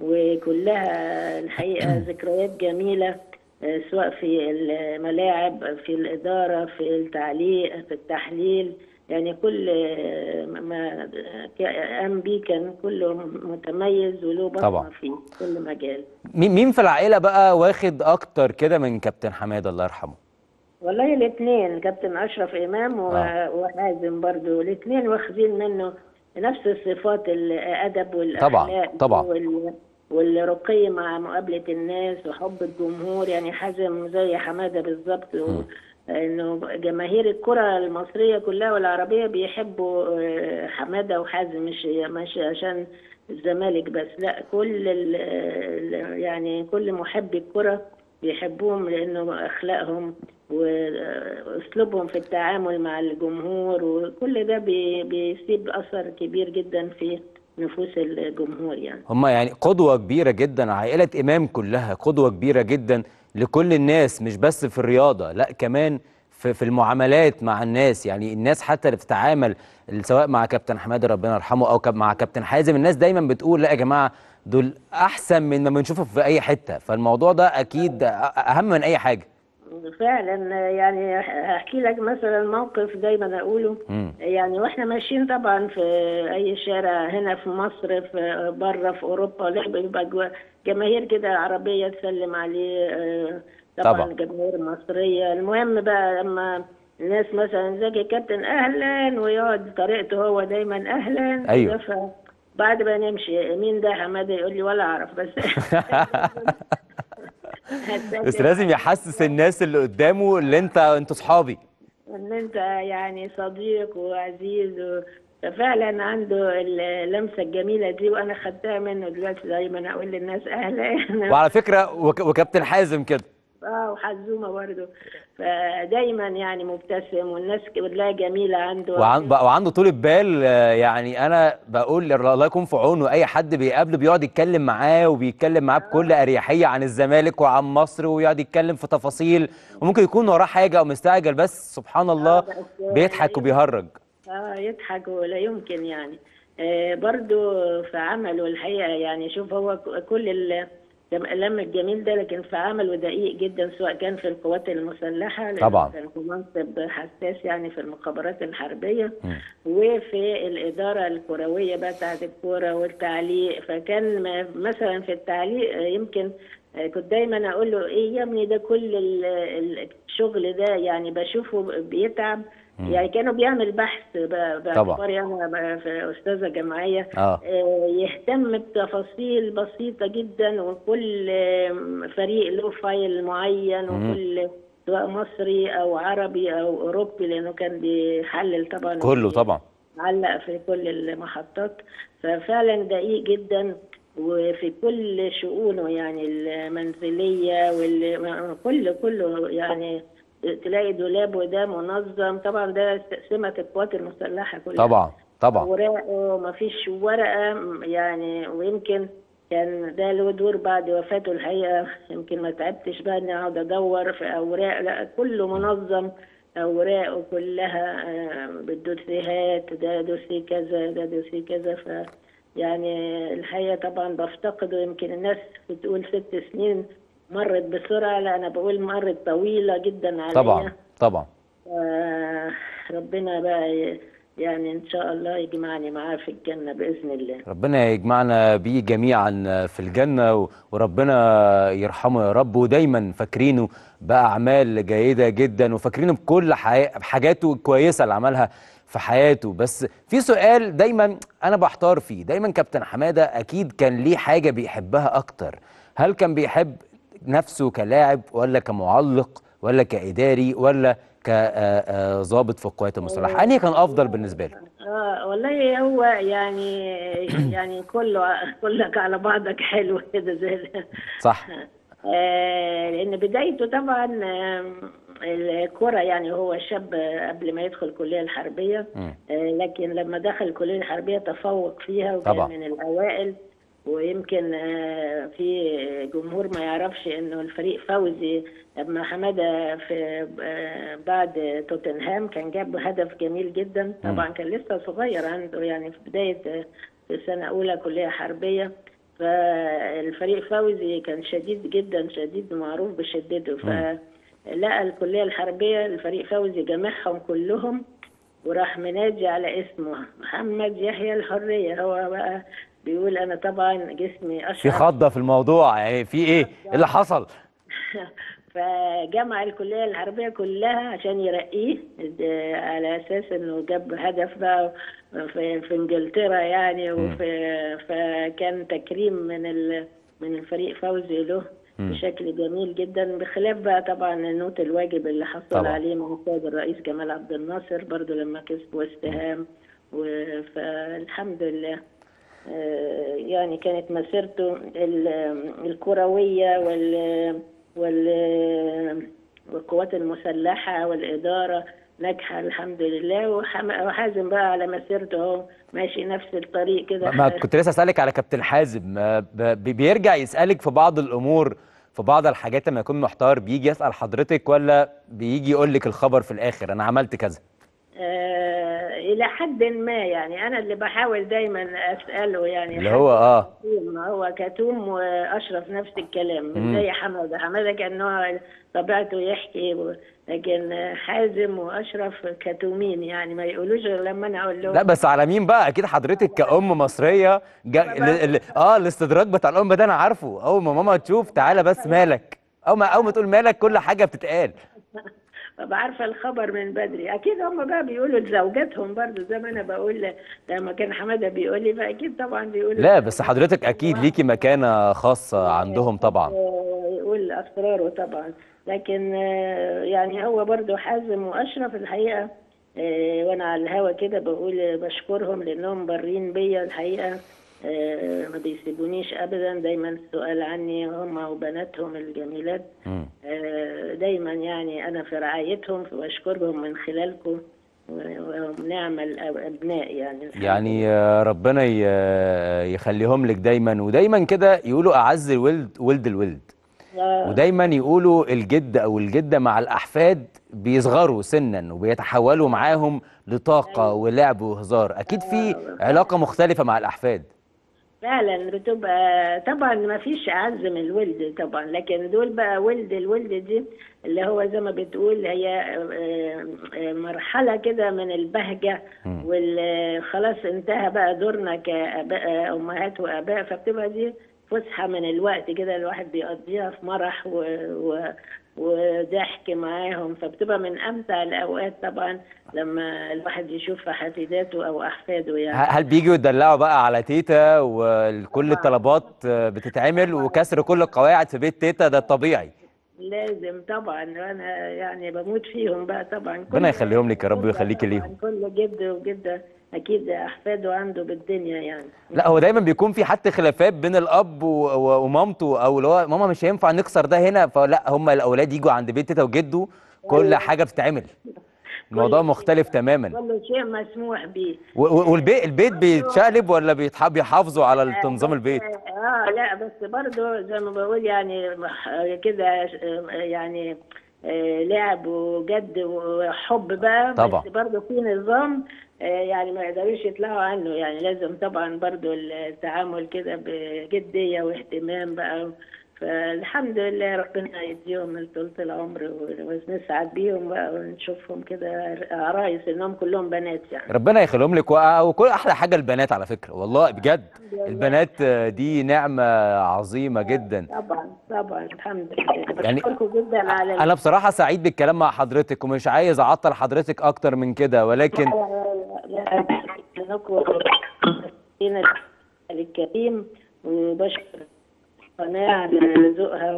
وكلها الحقيقه ذكريات جميله، سواء في الملاعب، في الاداره، في التعليق، في التحليل. يعني كل ما قام بيه كان كله متميز وله بصمه في كل مجال. مين في العائله بقى واخد اكتر كده من كابتن حماده الله يرحمه؟ والله الاثنين، كابتن اشرف امام وحازم برضو، الاثنين واخدين منه نفس الصفات، الادب والاخلاق طبعا والرقي مع مقابله الناس وحب الجمهور. يعني حازم زي حماده بالظبط، انه جماهير الكره المصريه كلها والعربيه بيحبوا حماده وحازم، مش عشان الزمالك بس، لا، كل يعني كل محبي الكره بيحبوهم، لانه اخلاقهم واسلوبهم في التعامل مع الجمهور، وكل ده بيسيب اثر كبير جدا في نفوس الجمهور. يعني هم يعني قدوه كبيره جدا، عائله امام كلها قدوه كبيره جدا لكل الناس، مش بس في الرياضه، لا كمان في المعاملات مع الناس. يعني الناس حتى اللي بتتعامل سواء مع كابتن حماده ربنا يرحمه او مع كابتن حازم، الناس دايما بتقول لا يا جماعه دول احسن من ما بنشوفه في اي حته. فالموضوع ده اكيد اهم من اي حاجه. فعلا. يعني احكي لك مثلا موقف دايما اقوله. يعني واحنا ماشيين طبعا في اي شارع هنا في مصر، في بره في اوروبا، بيبقى جماهير كده عربيه تسلم عليه، طبعا جماهير مصريه. المهم بقى لما الناس مثلا زي الكابتن اهلا، ويقعد طريقته هو دايما اهلا. ايوه. بعد ما نمشي مين ده حماده، يقول لي ولا اعرف، بس بس لازم يحسس الناس اللي قدامه اللي انتوا صحابي، ان انت يعني صديق وعزيز ففعلا عنده اللمسه الجميله دي، وانا خدتها منه دلوقتي دايما اقول للناس اهلا. وعلى فكره وكابتن حازم كده، وحزومه برضه، فدايما يعني مبتسم، والناس كلها جميله عنده، وعنده طولة بال. يعني انا بقول الله يكون في عونه، اي حد بيقابله بيقعد يتكلم معاه، وبيتكلم معاه بكل اريحيه عن الزمالك وعن مصر، ويقعد يتكلم في تفاصيل، وممكن يكون وراه حاجه او مستعجل، بس سبحان الله بيضحك وبيهرج. يضحك ولا يمكن يعني. برضه في عمله الحقيقه، يعني شوف هو كل الكلام الجميل ده، لكن في عمله دقيق جدا، سواء كان في القوات المسلحه طبعا، كان في منصب حساس يعني في المخابرات الحربيه، وفي الاداره الكرويه بقى بتاعت الكوره والتعليق. فكان مثلا في التعليق يمكن كنت دايما اقول له ايه يا ابني ده كل الشغل ده، يعني بشوفه بيتعب. يعني كانوا بيعمل بحث باعتباري انا في استاذه جامعيه، يهتم بتفاصيل بسيطه جدا، وكل فريق له فايل معين، وكل سواء مصري او عربي او اوروبي، لانه كان بيحلل طبعا كله طبعا، علق في كل المحطات. ففعلا دقيق جدا وفي كل شؤونه، يعني المنزليه كله يعني تلاقي دولابه ده منظم. طبعا ده سمة القوات المسلحة كلها. طبعا طبعا. أوراقه ما فيش ورقة يعني، ويمكن كان ده له دور بعد وفاته الحقيقة. يمكن ما تعبتش بقى إني أقعد أدور في أوراق، لا كله منظم. أوراقه كلها بالدوسيهات، ده دوسي كذا ده دوسي كذا. يعني الحقيقة طبعا بفتقده. يمكن الناس بتقول 6 سنين مرت بسرعة، لا أنا بقول مرت طويلة جدا عليا. طبعا طبعا. ربنا بقى يعني إن شاء الله يجمعني معاه في الجنة بإذن الله. ربنا يجمعنا بيه جميعا في الجنة، وربنا يرحمه يا رب، ودايما فاكرينه بأعمال جيدة جدا، وفاكرينه بكل حاجاته الكويسة اللي عملها في حياته. بس في سؤال دايما أنا بحتار فيه، دايما كابتن حمادة أكيد كان ليه حاجة بيحبها أكتر. هل كان بيحب نفسه كلاعب، ولا كمعلق، ولا كإداري، ولا كضابط في القوات المسلحة؟ أنهي كان أفضل بالنسبة له؟ والله هو يعني كلك على بعضك حلو كده زي صح. لأن بدايته طبعا الكرة، يعني هو شاب قبل ما يدخل الكلية الحربية، لكن لما دخل الكلية الحربية تفوق فيها وكان طبعا من الأوائل. ويمكن في جمهور ما يعرفش انه الفريق فوزي لما حماده في بعد توتنهام كان جاب هدف جميل جدا. طبعا كان لسه صغير، عنده يعني في بدايه في سنه اولى كليه حربيه. فالفريق فوزي كان شديد جدا، شديد معروف بشدته. فلقى الكليه الحربيه الفريق فوزي جمعهم كلهم، وراح منادي على اسمه محمد يحيى الحريه. هو بقى بيقول انا طبعا جسمي اشعر، في خضه في الموضوع، يعني في ايه اللي حصل؟ فجمع الكليه الحربيه كلها عشان يرقيه على اساس انه جاب هدف بقى في انجلترا يعني. فكان تكريم من الفريق فوزي له بشكل جميل جدا، بخلاف بقى طبعا النوت الواجب اللي حصل طبعا عليه من السيد الرئيس جمال عبد الناصر برضو لما كسب وست هام. فالحمد لله يعني كانت مسيرته الكروية والقوات المسلحة والإدارة ناجحة الحمد لله. وحازم بقى على مسيرته اهو ماشي نفس الطريق كده. ما كنت لسه أسألك على كابتن حازم، بيرجع يسألك في بعض الأمور، في بعض الحاجات لما يكون محتار بيجي يسأل حضرتك، ولا بيجي يقول لك الخبر في الآخر أنا عملت كذا؟ إلى حد ما يعني أنا اللي بحاول دايما أسأله، يعني اللي هو هو كتوم وأشرف نفس الكلام، مش زي حمادة كان هو طبيعته يحكي، لكن حازم وأشرف كتومين يعني ما يقولوش غير لما أنا أقول لهم. لا بس على مين بقى؟ أكيد حضرتك كأم مصرية الاستدراج بتاع الأم ده أنا عارفه. أول ما ماما تشوف تعالى بس مالك، أول ما تقول مالك كل حاجة بتتقال. عارفه الخبر من بدري. اكيد هم بقى بيقولوا لزوجاتهم برضه زي ما انا بقول لما كان حماده بيقول لي، فاكيد طبعا بيقولوا. لا بس حضرتك اكيد ليكي مكانه خاصه عندهم طبعا. يقول اسراره طبعا، لكن يعني هو برضه حازم واشرف الحقيقه. وانا على الهوا كده بقول بشكرهم لانهم بارين بيا الحقيقه. ما بيسيبونيش ابدا، دايما السؤال عني هم وبناتهم الجميلات. دايما يعني انا في رعايتهم، واشكرهم من خلالكم، ونعم الابناء يعني ربنا يخليهم لك دايما. ودايما كده يقولوا اعز الولد ولد الولد. ودايما يقولوا الجد او الجده مع الاحفاد بيصغروا سنا وبيتحولوا معاهم لطاقه ولعب وهزار. اكيد في علاقه مختلفه مع الاحفاد. فعلا بتبقى طبعا ما فيش اعز من الولد طبعا، لكن دول بقى الولد دي اللي هو زي ما بتقول هي مرحله كده من البهجه، خلاص انتهى بقى دورنا كاباء امهات واباء، فبتبقى دي فسحة من الوقت كده الواحد بيقضيها في مرح وضحك معاهم، فبتبقى من أمتع الأوقات طبعا لما الواحد يشوف حفيداته أو أحفاده يعني. هل بيجوا يدلعوا بقى على تيتا وكل طبعا الطلبات بتتعمل وكسر كل القواعد في بيت تيتا؟ ده الطبيعي. لازم طبعا، أنا يعني بموت فيهم بقى طبعا. ربنا يخليهم لك يا رب ويخليكي طبعا ليهم. كل جد وجدة أكيد أحفاده عنده بالدنيا يعني. لا هو دايما بيكون في حتى خلافات بين الاب ومامته، او اللي هو ماما مش هينفع نكسر ده هنا، فلا هم الاولاد يجوا عند بيت تيتا وجده كل حاجه بتتعمل. الموضوع مختلف تماما. كل شيء مسموح به. والبيت بيتشقلب ولا بيحافظوا على تنظيم البيت؟ لا بس برضه زي ما بقول يعني كده يعني لعب وجد وحب بقى طبعا. بس برضه في نظام يعني ما يقدروش يطلعوا عنه، يعني لازم طبعا برضه التعامل كده بجدية واهتمام بقى. فالحمد لله ربنا يديهم طولة العمر ونسعد بيهم بقى ونشوفهم كده عرايس انهم كلهم بنات يعني. ربنا يخليهم لك. وكل احلى حاجه البنات على فكره، والله بجد البنات دي نعمه عظيمه جدا. طبعا طبعا الحمد لله. يعني بشكركم جدا على انا بصراحه سعيد بالكلام مع حضرتك ومش عايز اعطل حضرتك اكتر من كده، ولكن الكريم وبشكر القناة على ذوقها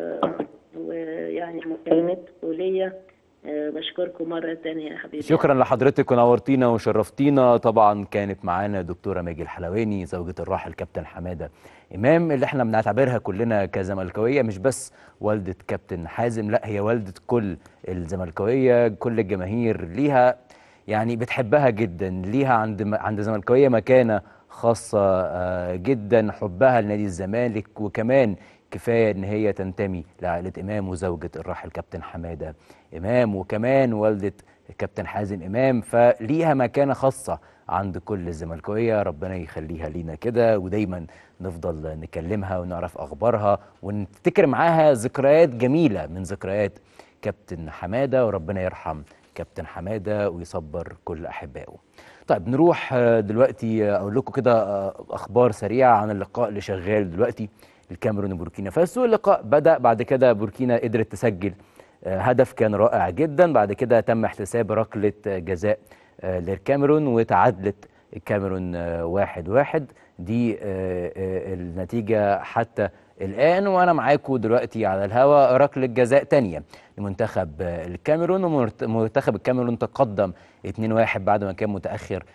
ويعني مكالمتكم ليا. بشكركم مرة تانية يا حبيبي. شكرا لحضرتك ونورتينا وشرفتينا. طبعا كانت معانا دكتورة ماجي الحلواني زوجة الراحل كابتن حمادة إمام، اللي احنا بنعتبرها كلنا كزملكاوية، مش بس والدة كابتن حازم، لا هي والدة كل الزملكاوية. كل الجماهير ليها يعني بتحبها جدا، ليها عند زملكاوية مكانة خاصة جدا، حبها لنادي الزمالك، وكمان كفاية ان هي تنتمي لعائلة إمام وزوجة الراحل كابتن حمادة إمام، وكمان والدة كابتن حازم إمام، فليها مكانة خاصة عند كل الزملكاوية. ربنا يخليها لينا كده، ودايما نفضل نكلمها ونعرف أخبارها ونفتكر معاها ذكريات جميلة من ذكريات كابتن حمادة، وربنا يرحم كابتن حمادة ويصبر كل أحبائه. طيب نروح دلوقتي أقول لكم كده أخبار سريعة عن اللقاء اللي شغال دلوقتي الكاميرون وبوركينا فاسو. اللقاء بدأ، بعد كده بوركينا قدرت تسجل هدف كان رائع جدا، بعد كده تم احتساب ركلة جزاء للكاميرون وتعادلت الكاميرون 1-1. دي النتيجة حتى الآن وأنا معاكم دلوقتي على الهواء. ركلة جزاء تانية لمنتخب الكاميرون، ومنتخب الكاميرون تقدم 2-1 بعد ما كان متأخر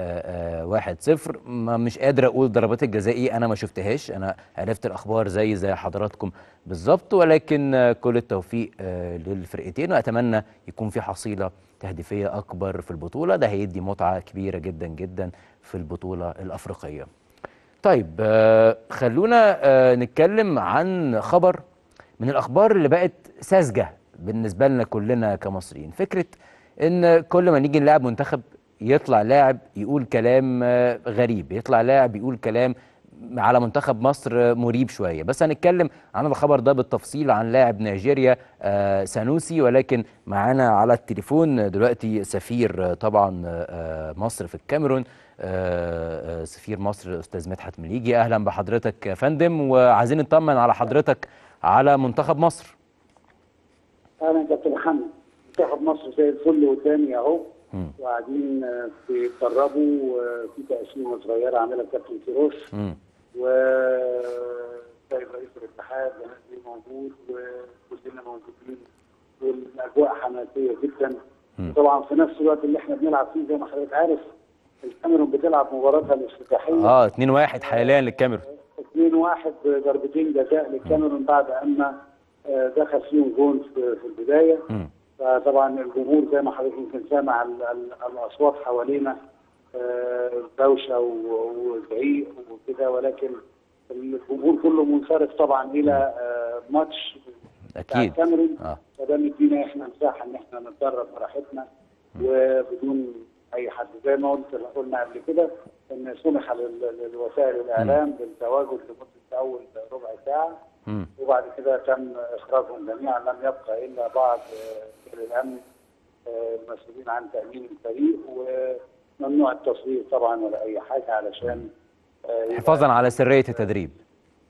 1-0. مش قادر اقول ضربات الجزاء ايه، انا ما شفتهاش، انا عرفت الاخبار زي حضراتكم بالظبط، ولكن كل التوفيق للفرقتين، واتمنى يكون في حصيله تهديفيه اكبر في البطوله، ده هيدي متعه كبيره جدا جدا في البطوله الافريقيه. طيب خلونا نتكلم عن خبر من الاخبار اللي بقت ساذجه بالنسبه لنا كلنا كمصريين. فكره ان كل ما نيجي نلعب منتخب يطلع لاعب يقول كلام غريب، يطلع لاعب يقول كلام على منتخب مصر مريب شويه. بس هنتكلم عن الخبر ده بالتفصيل عن لاعب نيجيريا سانوسي، ولكن معانا على التليفون دلوقتي سفير طبعا مصر في الكاميرون، سفير مصر استاذ مدحت مليجي. اهلا بحضرتك يا فندم، وعايزين نطمن على حضرتك على منتخب مصر. اهلا كابتن محمد. منتخب مصر زي الفل قدامي اهو، وقاعدين بيتدربوا، وفي تقسيمه صغيره عاملها كابتن كيروش، وسيد رئيس الاتحاد جمال موجود وكلنا موجودين، والاجواء حماسيه جدا. طبعا في نفس الوقت اللي احنا بنلعب فيه زي ما حضرتك عارف الكاميرون بتلعب مباراتها الافتتاحيه 2-1 حاليا للكاميرون، 2-1 ضربتين جزاء للكاميرون بعد ان دخل فيهم جون في البدايه. فطبعا الجمهور زي ما حضرتك يمكن سامع الاصوات حوالينا دوشه وزعيق وكده، ولكن الجمهور كله منصرف طبعا الى ماتش اكيد الكاميرون. فده مدينا احنا مساحه ان احنا نتدرب براحتنا وبدون اي حد. زي ما قلنا قبل كده ان سمح للوسائل الاعلام بالتواجد لمده اول ربع ساعه، وبعد كده تم اخراجهم جميعا، لم يبقى الا بعض الامن المسؤولين عن تامين الفريق، وممنوع التصوير طبعا ولا اي حاجه علشان حفاظا على سريه التدريب.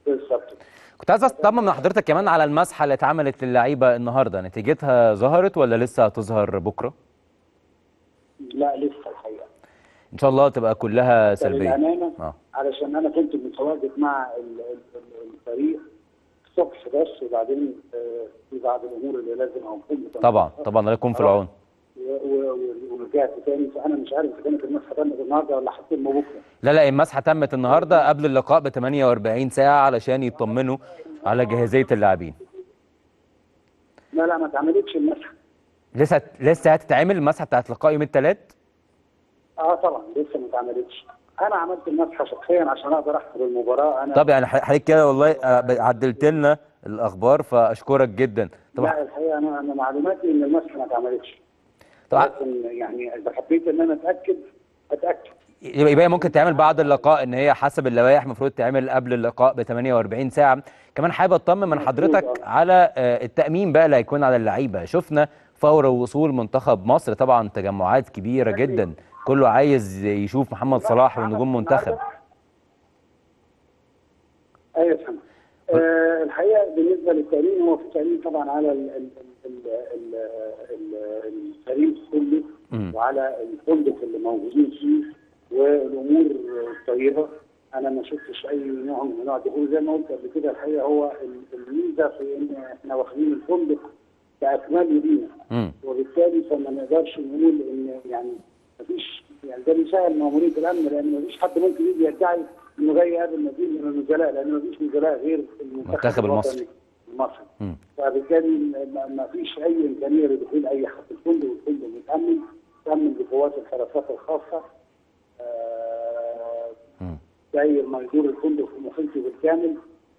بالظبط. كنت عايز اطمن من حضرتك كمان على المسحه اللي اتعملت للعيبه النهارده، نتيجتها ظهرت ولا لسه هتظهر بكره؟ لا لسه الحقيقه ان شاء الله تبقى كلها سلبيه. للامانه علشان انا كنت متواجد مع الفريق الصبح بس، وبعدين في بعض الامور اللي لازم اقوم طبعا الله يكون في العون. ورجعت تاني، فانا مش عارف اذا كانت المسحه تمت النهارده ولا هتتم بكره. لا المسحه تمت النهارده قبل اللقاء ب 48 ساعه علشان يطمنوا على جاهزيه اللاعبين. لا ما اتعملتش المسحه. لسه هتتعمل المسحه بتاعت لقاء يوم الثلاث؟ طبعا لسه ما اتعملتش. انا عملت المسحه شخصيا عشان اقدر احضر المباراه. انا طب يعني حضرتك كده والله عدلت لنا الاخبار، فاشكرك جدا. طبعا لا الحقيقه انا معلوماتي ان المسحه ما اتعملتش. طبعا لكن يعني اذا حبيت ان انا اتاكد. يبقى ممكن تعمل بعد اللقاء، ان هي حسب اللوائح المفروض تعمل قبل اللقاء ب 48 ساعه. كمان حابب اطمن من حضرتك على التامين بقى اللي هيكون على اللعيبه. شفنا فور وصول منتخب مصر طبعا تجمعات كبيره جدا، كله عايز يشوف محمد صلاح ونجوم منتخب. ايوه فهمت. الحقيقه بالنسبه للتامين، هو في تامين طبعا على الفريق كله وعلى الفندق اللي موجودين فيه والامور طيبه. انا ما شفتش اي نوع من انواع الدخول زي ما قلت قبل كده. الحقيقه هو الميزه في ان احنا واخدين الفندق باكمله لينا، وبالتالي فما نقدرش نقول ان يعني مفيش، يعني ده بيسهل ماموريه الامن، لان مفيش حد ممكن يجي يدعي انه جاي يقابل مزيد من النزلاء، لان مفيش نزلاء غير المنتخب المصري. فبالتالي ما فيش اي امكانيه لدخول اي حد الفندق، والفندق متامن بقوات الحراسات الخاصه. داير ما يدور الفندق في محيطه بالكامل.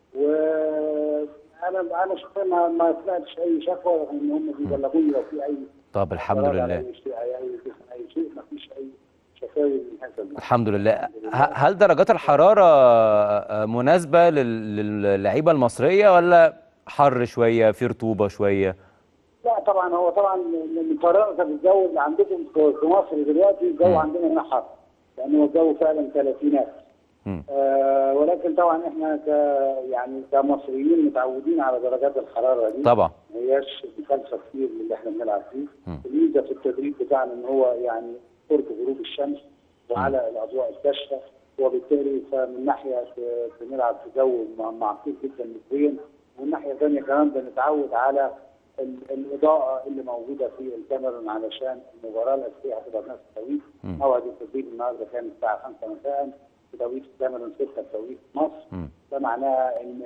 وانا شخصيا ما سمعتش اي شكوى، ان هم بيبلغوني لو في اي. طب الحمد لله. اي شيء ما فيش اي شكاوي من هذا النوع. الحمد لله. هل درجات الحراره مناسبه للعيبه المصريه ولا حر شويه في رطوبه شويه؟ لا طبعا هو من طريقه الجو اللي عندكم في مصر دلوقتي، الجو عندنا هنا حر، لانه الجو فعلا ثلاثينات. ولكن طبعا احنا يعني كمصريين متعودين على درجات الحراره دي. طبعا ما هياش مخالفه كتير اللي احنا بنلعب فيه. الميزه في التدريب بتاعنا ان هو يعني قرب غروب الشمس وعلى الاضواء الكاشفه، وبالتالي فمن ناحيه بنلعب في جو معقول جدا نسبيا، ومن ناحيه ثانيه كمان بنتعود على الاضاءه اللي موجوده في الكاميرون علشان المباراه الاساسيه هتبقى بنفس التوقيت. موعد التدريب النهارده كان الساعه 5 مساء في توقيت الكاميرون، 6 في توقيت مصر. ده معناه ان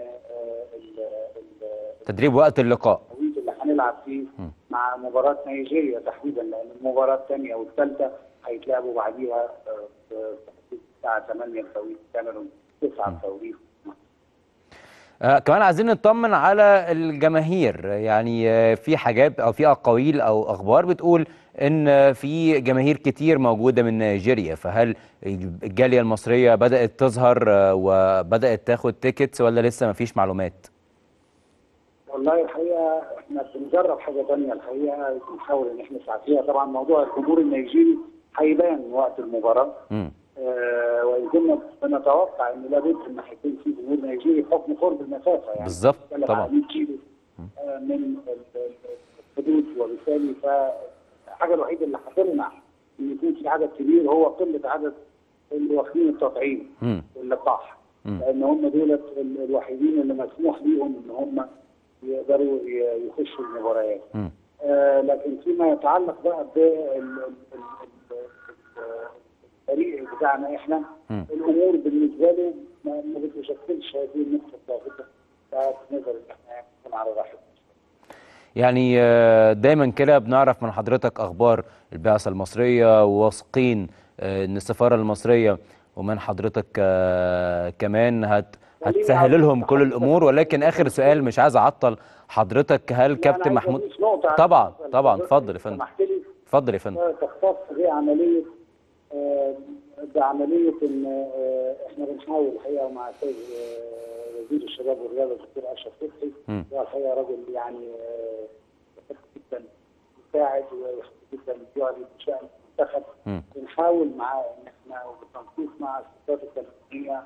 تدريب وقت اللقاء التوقيت اللي هنلعب فيه مع مباراه نيجيريا تحديدا، لان المباراه الثانيه والثالثه هيتلعبوا بعديها في الساعه 8 في توقيت الكاميرون، 9 في توقيت. كمان عايزين نطمن على الجماهير. يعني في حاجات او في اقاويل او اخبار بتقول ان في جماهير كتير موجوده من نيجيريا، فهل الجاليه المصريه بدات تظهر وبدات تاخد تيكتس ولا لسه ما فيش معلومات؟ والله الحقيقه احنا بنجرب حاجه ثانيه، الحقيقه بنحاول ان احنا نسعى فيها. طبعا موضوع الجمهور النيجيري هيبان وقت المباراه. وإن كنا بنتوقع ان لابد ان هيكون في جمهور نيجيري بحكم قرب المسافه، يعني بالظبط طبعا 100 كيلو من الحدود، وبالتالي فالحاجه الوحيده اللي هتمنع ان يكون في عدد كبير هو قله عدد اللي واخدين التطعيم واللقاح، لان هم دولت الوحيدين اللي مسموح ليهم ان هم يقدروا يخشوا المباريات. لكن فيما يتعلق بقى الفريق بتاعنا احنا، الامور بالنسبه له ما بتشكلش هذه النقطه الضاغطه، فنقدر ان احنا نكون على راحتنا. يعني دايما كده بنعرف من حضرتك اخبار البعثه المصريه، وواثقين ان السفاره المصريه ومن حضرتك كمان هتسهل لهم كل الامور. ولكن اخر سؤال مش عايز اعطل حضرتك، هل كابتن محمود طبعا اتفضل يا فندم. اتفضل يا فندم. تختص بعمليه ان احنا بنحاول الحقيقه مع السيد وزير الشباب والرياضه الدكتور اشرف فتحي، هو الحقيقه رجل يعني يحب جدا يساعد ويحب جدا يعلن بشان المنتخب. بنحاول معاه ان احنا وبالتنسيق مع السلطات التنفيذيه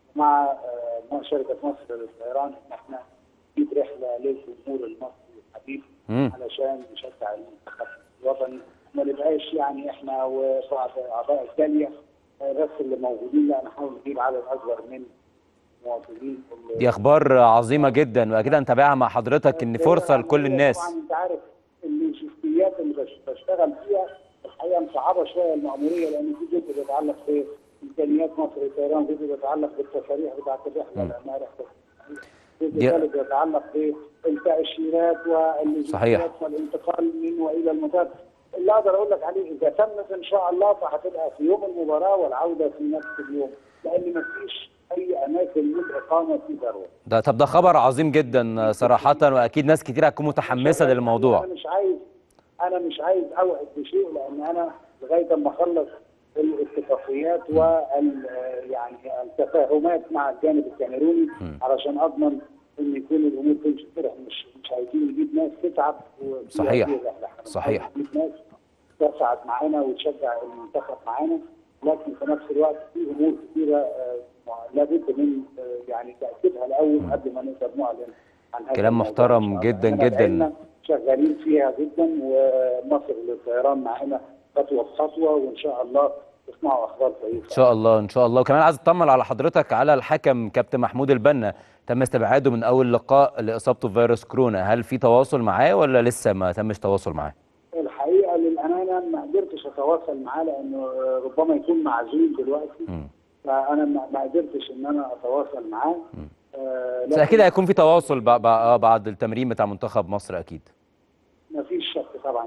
مع شركه مصر للطيران ان احنا نجيب رحله للجمهور المصري الحبيب علشان نشجع المنتخب الوطني، ما نبقاش يعني احنا وبعض اعضاء الجاليه بس اللي موجودين، لا نحاول نجيب عدد اكبر من المواطنين. دي اخبار عظيمه جدا واكيد هنتابعها مع حضرتك، ان فرصه لكل الناس. طبعا انت عارف اللوجستيات اللي بشتغل فيها الحقيقه مصعبه شويه المأموريه، لان في جزء بيتعلق بامكانيات مصر للطيران، جزء بيتعلق بالتصاريح بتاعت الرحله لانها رحله، جزء ثالث بيتعلق بالتاشيرات واللوجستيات والانتقال من والى المطار. اللي اقدر اقول لك عليه اذا تمت ان شاء الله فهتبقى في يوم المباراه والعوده في نفس اليوم، لان ما فيش اي اماكن للاقامه في ذروه. طب ده خبر عظيم جدا صراحه، واكيد ناس كتير هتكون متحمسه للموضوع. انا مش عايز اوعد بشيء، لان انا لغايه اما اخلص الاتفاقيات يعني التفاهمات مع الجانب الكاميروني علشان اضمن ان يكون الامور تمشي كده. مش عايزين نجيب ناس تتعب. صحيح صحيح. نجيب ناس تسعد معانا وتشجع المنتخب معانا، لكن في نفس الوقت في امور كثيره لابد من يعني تاكيدها الاول قبل ما نقدر نعلن عن هذا. كلام محترم جدا جدا. شغالين فيها جدا، ومصر للطيران معانا خطوه بخطوه، وان شاء الله تسمعوا اخبار كويسه. ان شاء الله ان شاء الله. وكمان عايز اطمن على حضرتك على الحكم كابتن محمود البنا، تم استبعاده من اول لقاء لاصابته بفيروس كورونا، هل في تواصل معاه ولا لسه ما تمش تواصل معاه؟ الحقيقه للامانه ما قدرتش اتواصل معاه لانه ربما يكون معزول دلوقتي. فانا ما قدرتش ان انا اتواصل معاه. بس اكيد هيكون في تواصل بعد التمرين بتاع منتخب مصر اكيد. ما فيش شك طبعا.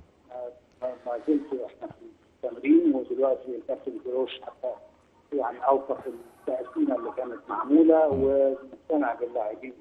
ما زلت احنا في التمرين، ودلوقتي الكابتن كروش حتى يعني اوقف التقسيمه اللي كانت معموله، ومقتنع باللاعبين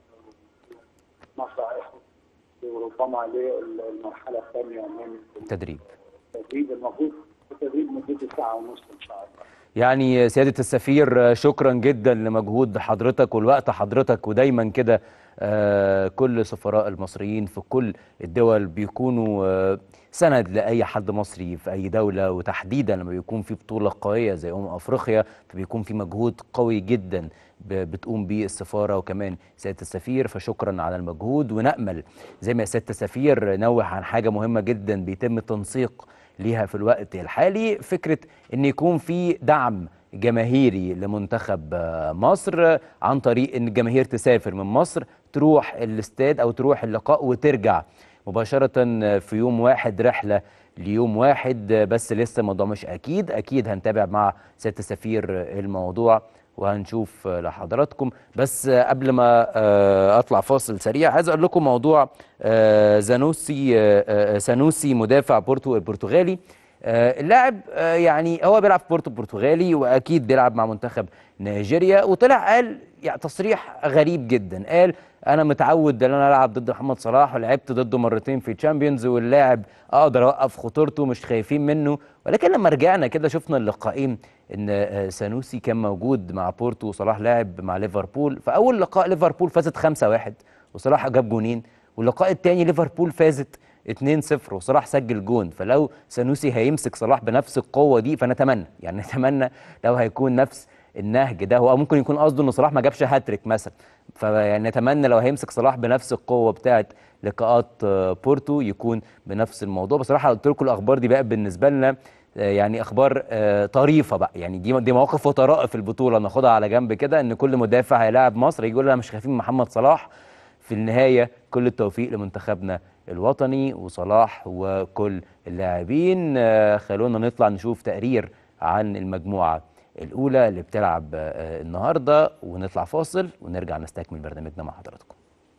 نصائح وربما للمرحله الثانيه من التدريب. المفروض التدريب مدته ساعه ونص ان شاء الله. يعني سيادة السفير شكرا جدا لمجهود حضرتك والوقت حضرتك، ودايما كده كل سفراء المصريين في كل الدول بيكونوا سند لأي حد مصري في أي دولة، وتحديدا لما بيكون في بطولة قوية زي أفريقيا فبيكون في مجهود قوي جدا بتقوم به السفارة وكمان سيادة السفير، فشكرا على المجهود. ونأمل زي ما سيادة السفير نوه عن حاجة مهمة جدا بيتم التنسيق ليها في الوقت الحالي، فكرة ان يكون في دعم جماهيري لمنتخب مصر عن طريق ان الجماهير تسافر من مصر تروح الاستاد او تروح اللقاء وترجع مباشرة في يوم واحد، رحلة ليوم واحد. بس لسه الموضوع مش اكيد هنتابع مع سيادة السفير الموضوع وهنشوف لحضراتكم. بس قبل ما اطلع فاصل سريع عايز اقول لكم موضوع سانوسي مدافع بورتو البرتغالي. اللاعب يعني هو بيلعب في بورتو البرتغالي واكيد بيلعب مع منتخب نيجيريا، وطلع قال يعني تصريح غريب جدا، قال انا متعود ان انا العب ضد محمد صلاح ولعبت ضده مرتين في تشامبيونز، واللاعب اقدر اوقف خطورته مش خايفين منه. ولكن لما رجعنا كده شفنا اللقاءين ان سانوسي كان موجود مع بورتو وصلاح لاعب مع ليفربول. فاول لقاء ليفربول فازت 5-1 وصلاح جاب جونين، واللقاء الثاني ليفربول فازت 2-0 وصلاح سجل جون. فلو سانوسي هيمسك صلاح بنفس القوه دي فنتمنى نتمنى لو هيكون نفس النهج ده، هو ممكن يكون قصده ان صلاح ما جابش هاتريك مثلا، فيعني نتمنى لو هيمسك صلاح بنفس القوه بتاعه لقاءات بورتو يكون بنفس الموضوع. بصراحه قلت لكم الاخبار دي بقى بالنسبه لنا يعني اخبار طريفه بقى، يعني دي مواقف وطرائف البطوله ناخدها على جنب كده، ان كل مدافع هيلاعب مصر يقول انا مش خايفين من محمد صلاح. في النهايه كل التوفيق لمنتخبنا الوطني وصلاح وكل اللاعبين. خلونا نطلع نشوف تقرير عن المجموعه الاولى اللي بتلعب النهارده ونطلع فاصل ونرجع نستكمل برنامجنا مع حضراتكم.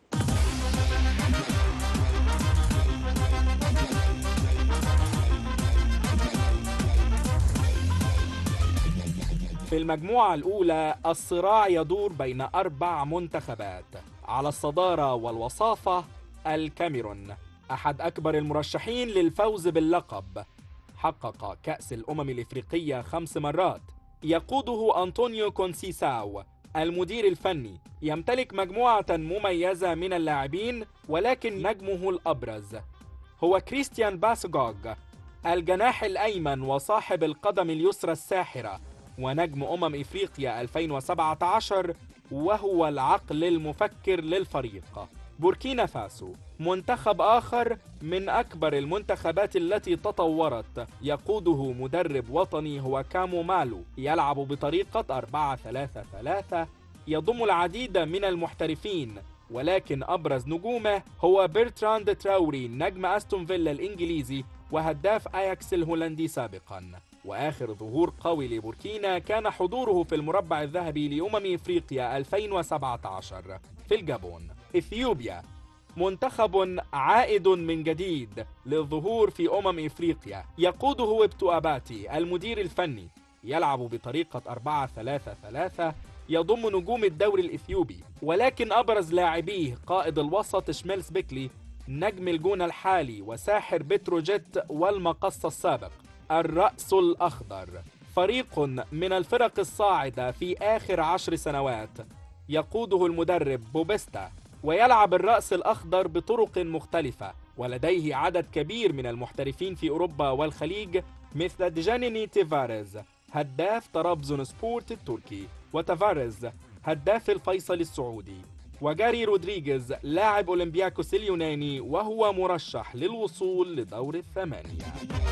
في المجموعة الأولى الصراع يدور بين 4 منتخبات. على الصدارة والوصافة الكاميرون، أحد أكبر المرشحين للفوز باللقب، حقق كأس الأمم الإفريقية 5 مرات، يقوده أنطونيو كونسيساو المدير الفني، يمتلك مجموعة مميزة من اللاعبين، ولكن نجمه الأبرز هو كريستيان باسغوغ الجناح الأيمن وصاحب القدم اليسرى الساحرة، ونجم إفريقيا 2017، وهو العقل المفكر للفريق. بوركينا فاسو منتخب آخر من أكبر المنتخبات التي تطورت، يقوده مدرب وطني هو كامو مالو، يلعب بطريقة 4-3-3، يضم العديد من المحترفين، ولكن أبرز نجومه هو برتراند تراوري نجم أستون فيلا الإنجليزي وهداف أياكس الهولندي سابقا. وآخر ظهور قوي لبوركينا كان حضوره في المربع الذهبي إفريقيا 2017 في الجابون. إثيوبيا منتخب عائد من جديد للظهور في إفريقيا، يقوده ويبتو أباتي المدير الفني، يلعب بطريقة 4-3-3، يضم نجوم الدوري الإثيوبي، ولكن أبرز لاعبيه قائد الوسط شميلس بيكلي نجم الجونة الحالي وساحر بتروجيت والمقص السابق. الرأس الأخضر فريق من الفرق الصاعدة في آخر 10 سنوات، يقوده المدرب بوبيستا، ويلعب الرأس الأخضر بطرق مختلفة، ولديه عدد كبير من المحترفين في أوروبا والخليج مثل ديجانيني تيفاريز هداف طرابزون سبورت التركي، وتافاريز هداف الفيصل السعودي، وجاري رودريغيز لاعب أولمبياكوس اليوناني وهو مرشح للوصول لدور الثمانية.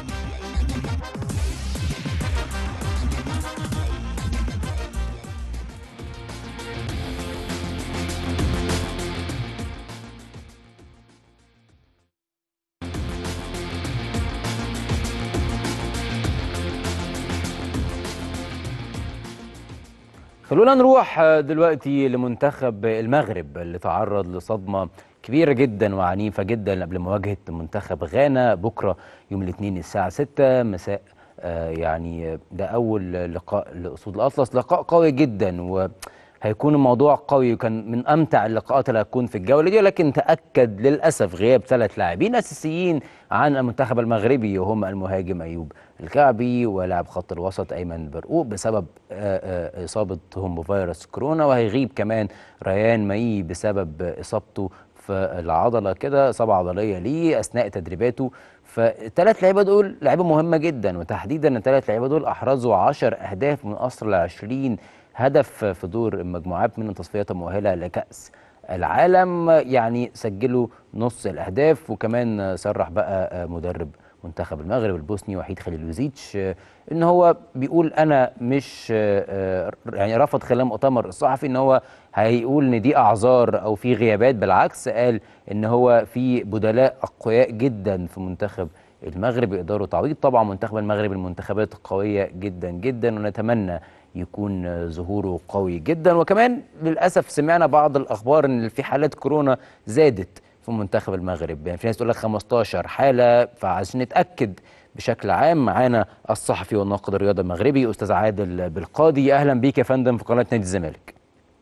خلونا نروح دلوقتي لمنتخب المغرب اللي تعرض لصدمة كبيرة جدا وعنيفة جدا قبل مواجهة منتخب غانا بكرة يوم الاثنين الساعة 6 مساء. يعني ده أول لقاء لأسود الأطلس، لقاء قوي جدا وهيكون الموضوع قوي، وكان من أمتع اللقاءات اللي هتكون في الجولة دي، لكن تأكد للأسف غياب 3 لاعبين أساسيين عن المنتخب المغربي، وهم المهاجم أيوب الكعبي ولاعب خط الوسط أيمن برقوق بسبب إصابتهم بفيروس كورونا، وهيغيب كمان ريان ماي بسبب إصابته في العضلة كده، إصابة عضلية ليه أثناء تدريباته. فالثلاث لعيبة دول لعيبة مهمة جدا، وتحديدا الثلاث لعيبة دول أحرزوا 10 أهداف من أصل 20 هدف في دور المجموعات من التصفيات المؤهلة لكأس العالم. يعني سجلوا نص الأهداف، وكمان صرح بقى مدرب منتخب المغرب البوسني وحيد خليلوزيتش ان هو بيقول انا مش يعني رفض خلال المؤتمر الصحفي ان هو هيقول ان دي اعذار او في غيابات، بالعكس قال ان هو في بدلاء اقوياء جدا في منتخب المغرب يقدروا تعويض طبعا منتخب المغرب المنتخبات قوية جدا جدا، ونتمنى يكون ظهوره قوي جدا. وكمان للاسف سمعنا بعض الاخبار ان في حالات كورونا زادت في منتخب المغرب، يعني في ناس تقول لك 15 حاله، فعشان نتاكد بشكل عام معانا الصحفي والناقد الرياضي المغربي استاذ عادل بالقاضي. اهلا بيك يا فندم في قناه نادي الزمالك.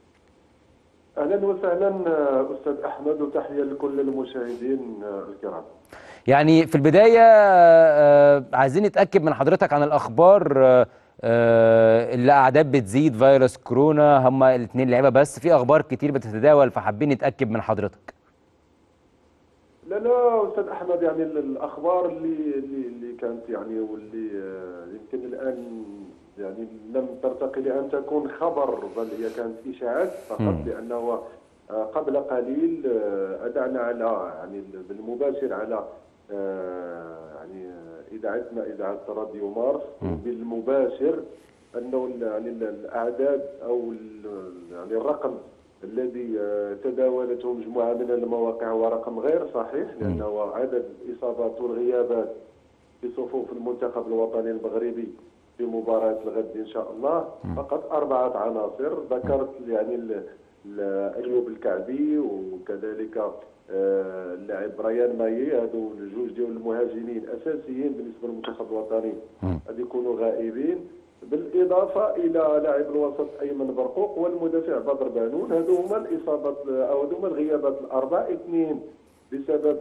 اهلا وسهلا استاذ احمد، وتحيه لكل المشاهدين الكرام. يعني في البدايه عايزين نتاكد من حضرتك عن الاخبار اللي اعداد بتزيد فيروس كورونا، هما الاثنين لعيبه بس، في اخبار كتير بتتداول فحابين نتاكد من حضرتك. لا استاذ احمد، يعني الاخبار اللي كانت يعني واللي يمكن الان يعني لم ترتقي لان تكون خبر، بل هي كانت اشاعات فقط، لانه قبل قليل اذعنا على يعني بالمباشر على يعني اذاعتنا اذاعه راديو مارس بالمباشر انه يعني الاعداد او يعني الرقم الذي تداولته مجموعه من المواقع هو رقم غير صحيح، لانه عدد الاصابات والغيابات في صفوف المنتخب الوطني المغربي في مباراه الغد ان شاء الله فقط 4 عناصر. ذكرت يعني ايوب الكعبي وكذلك اللاعب ريان مايي، هذو الجوج ديال المهاجمين اساسيين بالنسبه للمنتخب الوطني غادي يكونوا غائبين، بالاضافه الى لاعب الوسط ايمن برقوق والمدافع بدر بانون. هذو هما الاصابات او هذو هما الغيابات الاربعه، 2 بسبب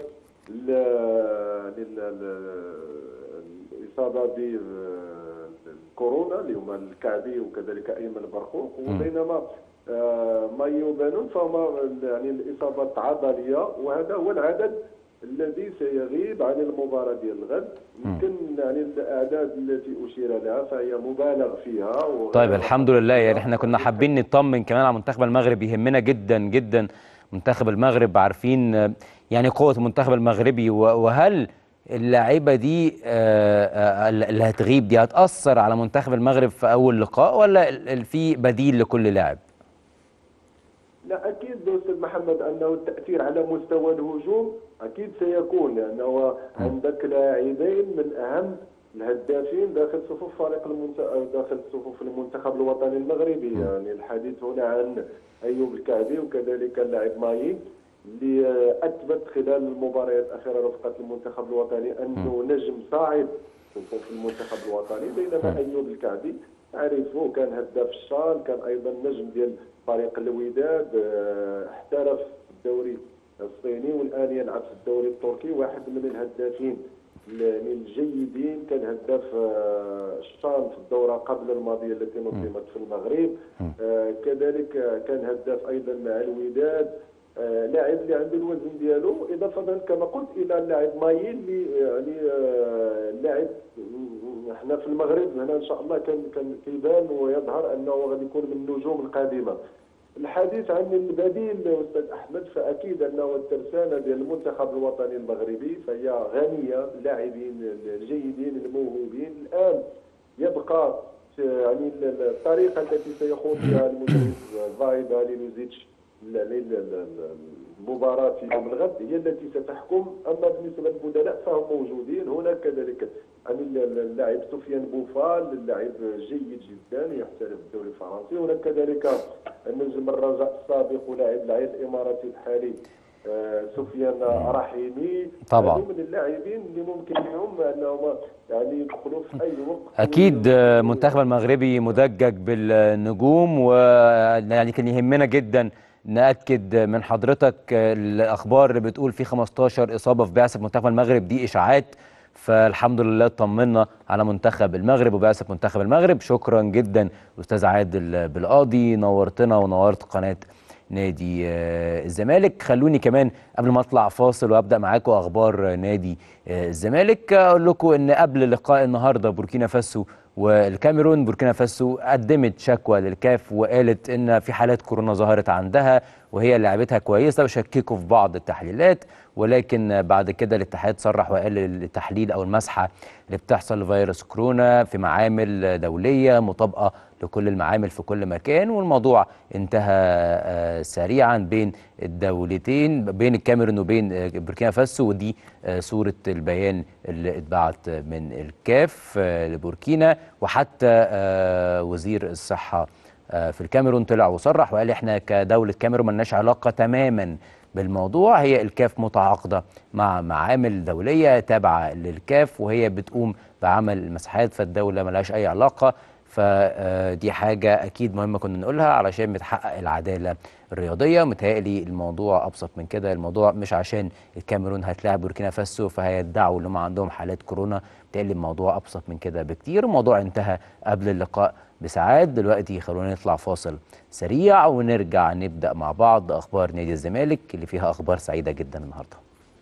الاصابه بالكورونا اللي هما الكعبي وكذلك ايمن برقوق، وبينما مايو بانون فهما يعني الاصابات عضليه، وهذا هو العدد الذي سيغيب عن المباراة ديال الغد. يمكن يعني الأعداد التي أشير لها فهي مبالغ فيها. طيب الحمد لله، يعني احنا كنا حابين نطمن كمان على منتخب المغرب، يهمنا جدا جدا منتخب المغرب، عارفين يعني قوة المنتخب المغربي. وهل اللاعيبة دي اللي هتغيب دي هتأثر على منتخب المغرب في أول لقاء، ولا في بديل لكل لاعب؟ لا اكيد استاذ محمد انه التاثير على مستوى الهجوم اكيد سيكون، لانه عندك لاعبين من اهم الهدافين داخل صفوف داخل صفوف المنتخب الوطني المغربي. يعني الحديث هنا عن ايوب الكعبي وكذلك اللاعب مايي اللي اثبت خلال المباريات الاخيره رفقه المنتخب الوطني انه نجم صاعد صفوف المنتخب الوطني. بينما ايوب الكعبي عرفه كان هداف الشان، كان ايضا نجم ديال فريق الوداد، احترف في الدوري الصيني والان يلعب في الدوري التركي، واحد من الهدافين الجيدين، كان هداف الشان في الدوره قبل الماضيه التي نظمت في المغرب. كذلك كان هداف ايضا مع الوداد، لاعب اللي عنده الوزن ديالو، اضافه كما قلت الى اللاعب مايل اللي يعني لاعب احنا في المغرب هنا ان شاء الله كان كيبان ويظهر انه غادي يكون من النجوم القادمه. الحديث عن البديل استاذ احمد، فاكيد انه الترسانه ديال المنتخب الوطني المغربي فهي غنيه باللاعبين الجيدين الموهوبين. الان يبقى يعني الطريقه التي سيخوض بها المدرب فايد هاليلوزيتش المباراة في يوم الغد هي التي ستحكم. أما بالنسبة للبدلاء فهم موجودين هناك، كذلك يعني اللاعب سفيان بوفال، اللاعب جيد جدا يحترف في الدوري الفرنسي. هناك كذلك النجم الرجاء السابق ولاعب العين الإماراتي الحالي سفيان رحيمي. طبعا من اللاعبين اللي ممكن لهم انهم يعني يدخلوا في اي وقت. اكيد المنتخب المغربي مدجج بالنجوم، ويعني كان يهمنا جدا نأكد من حضرتك الأخبار اللي بتقول في 15 إصابة في بعثة منتخب المغرب، دي إشاعات، فالحمد لله اطمنا على منتخب المغرب وبعثة منتخب المغرب. شكرا جدا أستاذ عادل بالقاضي، نورتنا ونورت قناة نادي الزمالك. خلوني كمان قبل ما اطلع فاصل وابدا معاكم اخبار نادي الزمالك اقول لكم ان قبل لقاء النهارده بوركينا فاسو والكاميرون، بوركينا فاسو قدمت شكوى للكاف وقالت ان في حالات كورونا ظهرت عندها، وهي لعبتها كويسه وشككوا في بعض التحليلات، ولكن بعد كده الاتحاد صرح وقال التحليل او المسحه اللي بتحصل لفيروس كورونا في معامل دوليه مطابقه لكل المعامل في كل مكان، والموضوع انتهى سريعا بين الدولتين، بين الكاميرون وبين بوركينا فاسو. ودي صورة البيان اللي اتبعت من الكاف لبوركينا، وحتى وزير الصحة في الكاميرون طلع وصرح وقال احنا كدولة كاميرون ملناش علاقة تماما بالموضوع، هي الكاف متعاقدة مع معامل دولية تابعة للكاف وهي بتقوم بعمل المساحات، فالدولة ملهاش أي علاقة. فدي حاجة أكيد مهمة كنا نقولها علشان بتحقق العدالة الرياضية. متهيألي الموضوع أبسط من كده، الموضوع مش عشان الكاميرون هتلاعب بوركينا فاسو فهيدعوا إن هم عندهم حالات كورونا، متهيألي الموضوع أبسط من كده بكتير، الموضوع انتهى قبل اللقاء بساعات. دلوقتي خلونا نطلع فاصل سريع ونرجع نبدأ مع بعض أخبار نادي الزمالك اللي فيها أخبار سعيدة جدا النهارده.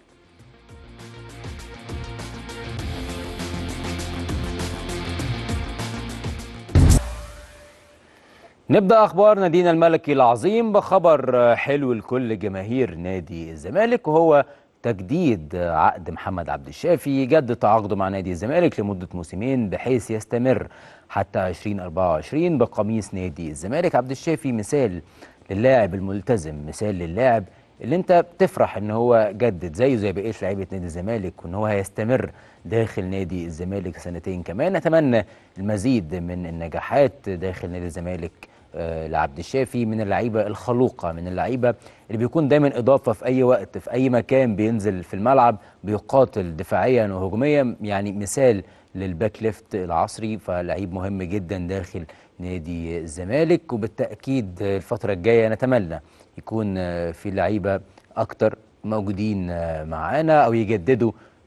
نبدأ أخبار نادينا الملكي العظيم بخبر حلو لكل جماهير نادي الزمالك، وهو تجديد عقد محمد عبد الشافي. جدد تعاقده مع نادي الزمالك لمدة موسمين بحيث يستمر حتى 2024 بقميص نادي الزمالك. عبد الشافي مثال للاعب الملتزم، مثال للاعب اللي انت بتفرح ان هو جدد زيه زي بقية لعيبة نادي الزمالك، وان هو هيستمر داخل نادي الزمالك سنتين كمان. نتمنى المزيد من النجاحات داخل نادي الزمالك لعبد الشافي، من اللعيبه الخلوقه، من اللعيبه اللي بيكون دايما اضافه في اي وقت في اي مكان بينزل في الملعب، بيقاتل دفاعيا وهجوميا، يعني مثال للباك ليفت العصري، فلعيب مهم جدا داخل نادي الزمالك. وبالتاكيد الفتره الجايه نتمنى يكون في لعيبه اكتر موجودين معانا او يجددوا في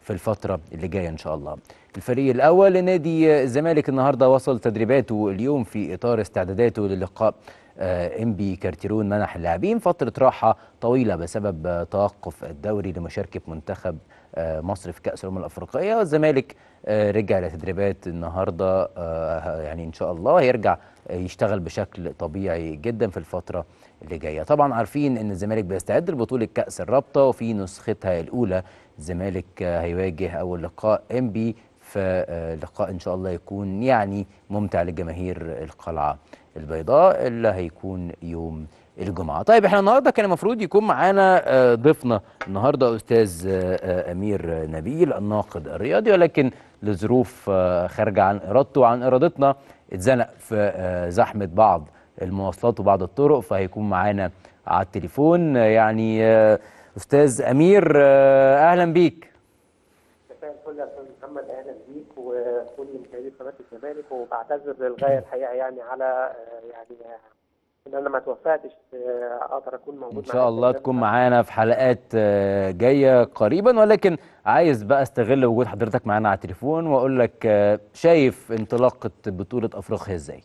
في الفترة اللي جاية إن شاء الله. الفريق الأول لنادي الزمالك النهاردة وصل تدريباته اليوم في إطار استعداداته للقاء إنبي كارتيرون. منح اللاعبين فترة راحة طويلة بسبب توقف الدوري لمشاركة منتخب مصر في كأس الأمم الأفريقية، والزمالك رجع لتدريبات النهاردة. يعني إن شاء الله هيرجع يشتغل بشكل طبيعي جدا في الفترة اللي جاية. طبعا عارفين إن الزمالك بيستعد لبطولة كأس الرابطة وفي نسختها الأولى الزمالك هيواجه أول لقاء إنبي، في لقاء إن شاء الله يكون يعني ممتع لجماهير القلعة البيضاء اللي هيكون يوم الجمعة. طيب احنا النهاردة كان المفروض يكون معانا ضيفنا النهاردة أستاذ أمير نبيل الناقد الرياضي، ولكن لظروف خارجة عن إرادته وعن إرادتنا اتزنق في زحمة بعض المواصلات وبعض الطرق، فهيكون معانا على التليفون. يعني أستاذ أمير أهلا بيك. مساء الفل يا استاذ محمد، اهلا بيك وكل مشاهدي قناه الزمالك، وبعتذر للغايه الحقيقه يعني على يعني ان انا ما توفقتش اقدر اكون موجود ان شاء الله تكون معانا في حلقات جايه قريبا، ولكن عايز بقى استغل وجود حضرتك معانا على التليفون واقول لك شايف انطلاقه بطوله افريقيا ازاي؟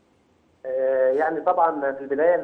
يعني طبعا في البدايه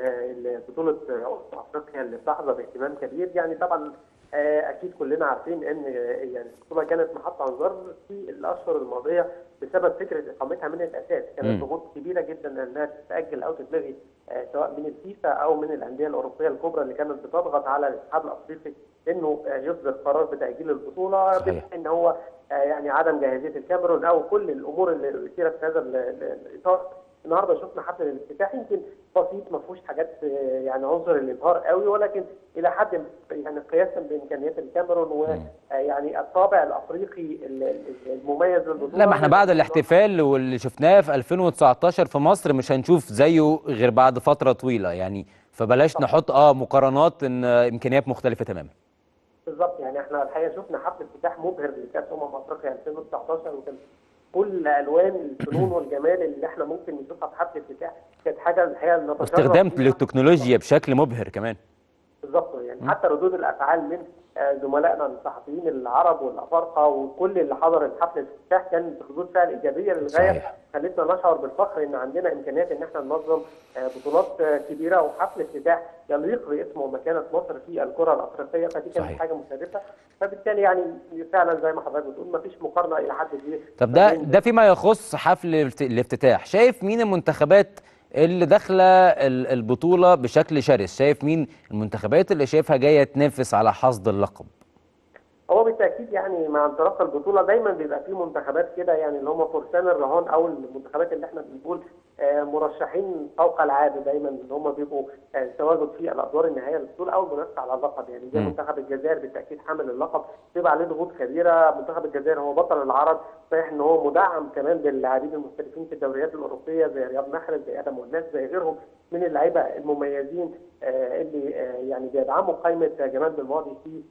بطوله افريقيا اللي بتحظى باهتمام كبير، يعني طبعا اكيد كلنا عارفين ان يعني البطوله كانت محط انظار في الاشهر الماضيه بسبب فكره اقامتها من الاساس. كانت ضغوط كبيره جدا انها تتاجل او تتلغي سواء من الفيفا او من الانديه الاوروبيه الكبرى اللي كانت بتضغط على الاتحاد الافريقي انه يصدر قرار بتاجيل البطوله، بما ان هو يعني عدم جاهزيه الكاميرون او كل الامور اللي اثيرت في هذا الاطار. النهارده شفنا حفل الافتتاح يمكن بسيط، ما فيهوش حاجات يعني عنصر الابهار قوي، ولكن الى حد يعني قياسا بامكانيات الكاميرون ويعني الطابع الافريقي المميز للبطوله. لا، ما احنا بعد الاحتفال واللي شفناه في 2019 في مصر مش هنشوف زيه غير بعد فتره طويله يعني، فبلاش نحط مقارنات ان امكانيات مختلفه تماما. بالظبط، يعني احنا الحقيقه شفنا حفل افتتاح مبهر لكاس افريقيا 2019 وكان كل الوان الفنون والجمال اللي احنا ممكن نشوفها في حفل الافتتاح. كانت حاجه الحقيقه نتشرف واستخدام للتكنولوجيا بشكل مبهر كمان. بالظبط، يعني حتى ردود الافعال من زملائنا الصحفيين العرب والافارقه وكل اللي حضر الحفل الافتتاح كانت ردود فعل ايجابيه للغايه، خلتنا نشعر بالفخر ان عندنا امكانيات ان احنا ننظم بطولات كبيره وحفل افتتاح يليق باسم ومكانه مصر في الكره الافريقيه، فدي كانت حاجه مشرفه. فبالتالي يعني فعلا زي ما حضرتك بتقول مفيش مقارنه الى حد كبير. طب ده فيما يخص حفل الافتتاح، شايف مين المنتخبات اللي داخله البطوله بشكل شرس؟ شايف مين المنتخبات اللي شايفها جايه تنافس على حصد اللقب؟ هو بالتاكيد يعني مع انطلاق البطوله دايما بيبقى في منتخبات كده يعني اللي هم فرسان الرهان او المنتخبات اللي احنا بنقول مرشحين فوق العاده، دايما اللي هم بيبقوا تواجد في الادوار النهائيه للبطوله او المنافسه على اللقب. يعني زي منتخب الجزائر بالتاكيد حامل اللقب، بيبقى عليه ضغوط كبيره. منتخب الجزائر هو بطل العرب، صحيح ان هو مدعم كمان باللاعبين المحترفين في الدوريات الاوروبيه زي رياض محرز زي ادم والناس زي غيرهم من اللعيبه المميزين اللي يعني بيدعموا قائمه جمال بالماضي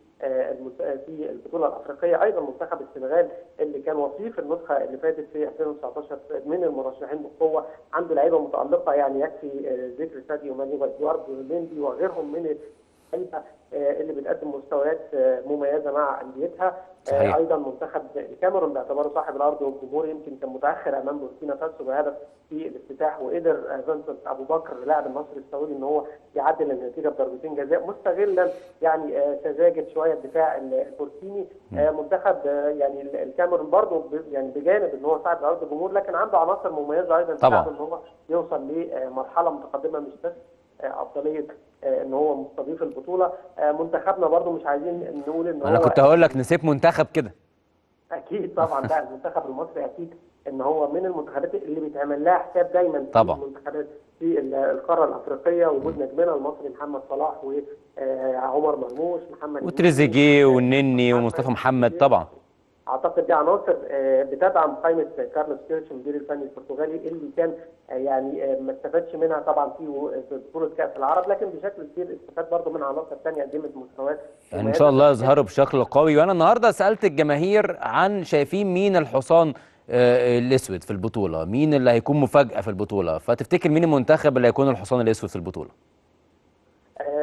في البطوله الافريقيه. ايضا منتخب السنغال اللي كان وصيف النسخه اللي فاتت في 2019 من المرشحين بقوه، عنده لعيبه متالقه يعني يكفي ذكر ساديو ماني وادوارد ميندي وغيرهم من اللعيبه اللي بتقدم مستويات مميزه مع انديتها. ايضا منتخب الكاميرون باعتباره صاحب الارض والجمهور يمكن كان متاخر امام بوركينا فاسو بهدف في الافتتاح، وقدر فينسنت ابو بكر اللاعب المصري السعودي ان هو يعدل النتيجه بضربتين جزاء مستغلا يعني سذاجه شويه الدفاع البوركيني. منتخب يعني الكاميرون برضه يعني بجانب ان هو صاحب الارض والجمهور لكن عنده عناصر مميزه ايضا تساعده ان هو يوصل لمرحله متقدمه، مش بس افضليه ان هو مستضيف البطوله. منتخبنا برضو مش عايزين نقول ان انا كنت هقول لك نسيب منتخب كده. اكيد طبعا لا، المنتخب المصري اكيد ان هو من المنتخبات اللي بيتعمل لها حساب دايما طبعا. في المنتخبات في القاره الافريقيه، وجود نجمنا المصري محمد صلاح وعمر مرموش محمد وتريزيجيه والنني ومصطفى محمد. طبعا اعتقد دي عناصر بتدعم قائمه كارلوس كيرش المدير الفني البرتغالي اللي كان يعني ما استفادش منها طبعا في بطوله كاس العرب، لكن بشكل كبير استفاد برضه من عناصر ثانيه قدمت مستويات يعني ان شاء الله يظهروا بشكل قوي. وانا النهارده سالت الجماهير عن شايفين مين الحصان الاسود في البطوله، مين اللي هيكون مفاجاه في البطوله، فتفتكر مين المنتخب اللي هيكون الحصان الاسود في البطوله؟ والله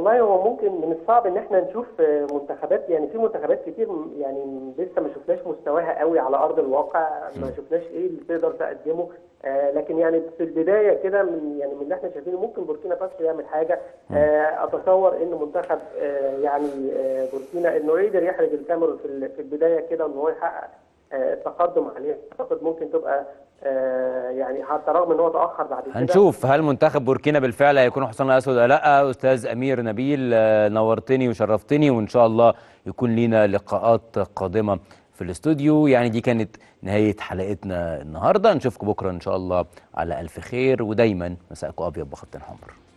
والله هو ممكن من الصعب ان احنا نشوف منتخبات، يعني في منتخبات كتير يعني لسه ما شفناش مستواها قوي على ارض الواقع، ما شفناش ايه اللي تقدر تقدمه. لكن يعني في البدايه كده من اللي احنا شايفينه ممكن بوركينا فاسو يعمل حاجه. اتصور ان منتخب بوركينا انه قدر يحرج الكاميرون في البدايه كده، ان هو يحقق التقدم عليه. اعتقد ممكن تبقى يعني حتى رغم ان هو تاخر بعد كده. هنشوف هل منتخب بوركينا بالفعل هيكون حصان الاسود ولا لا. استاذ امير نبيل، نورتني وشرفتني، وان شاء الله يكون لينا لقاءات قادمه في الاستوديو. يعني دي كانت نهايه حلقتنا النهارده، نشوفكم بكره ان شاء الله على الف خير، ودايما مساءكم ابيض بخط حمر.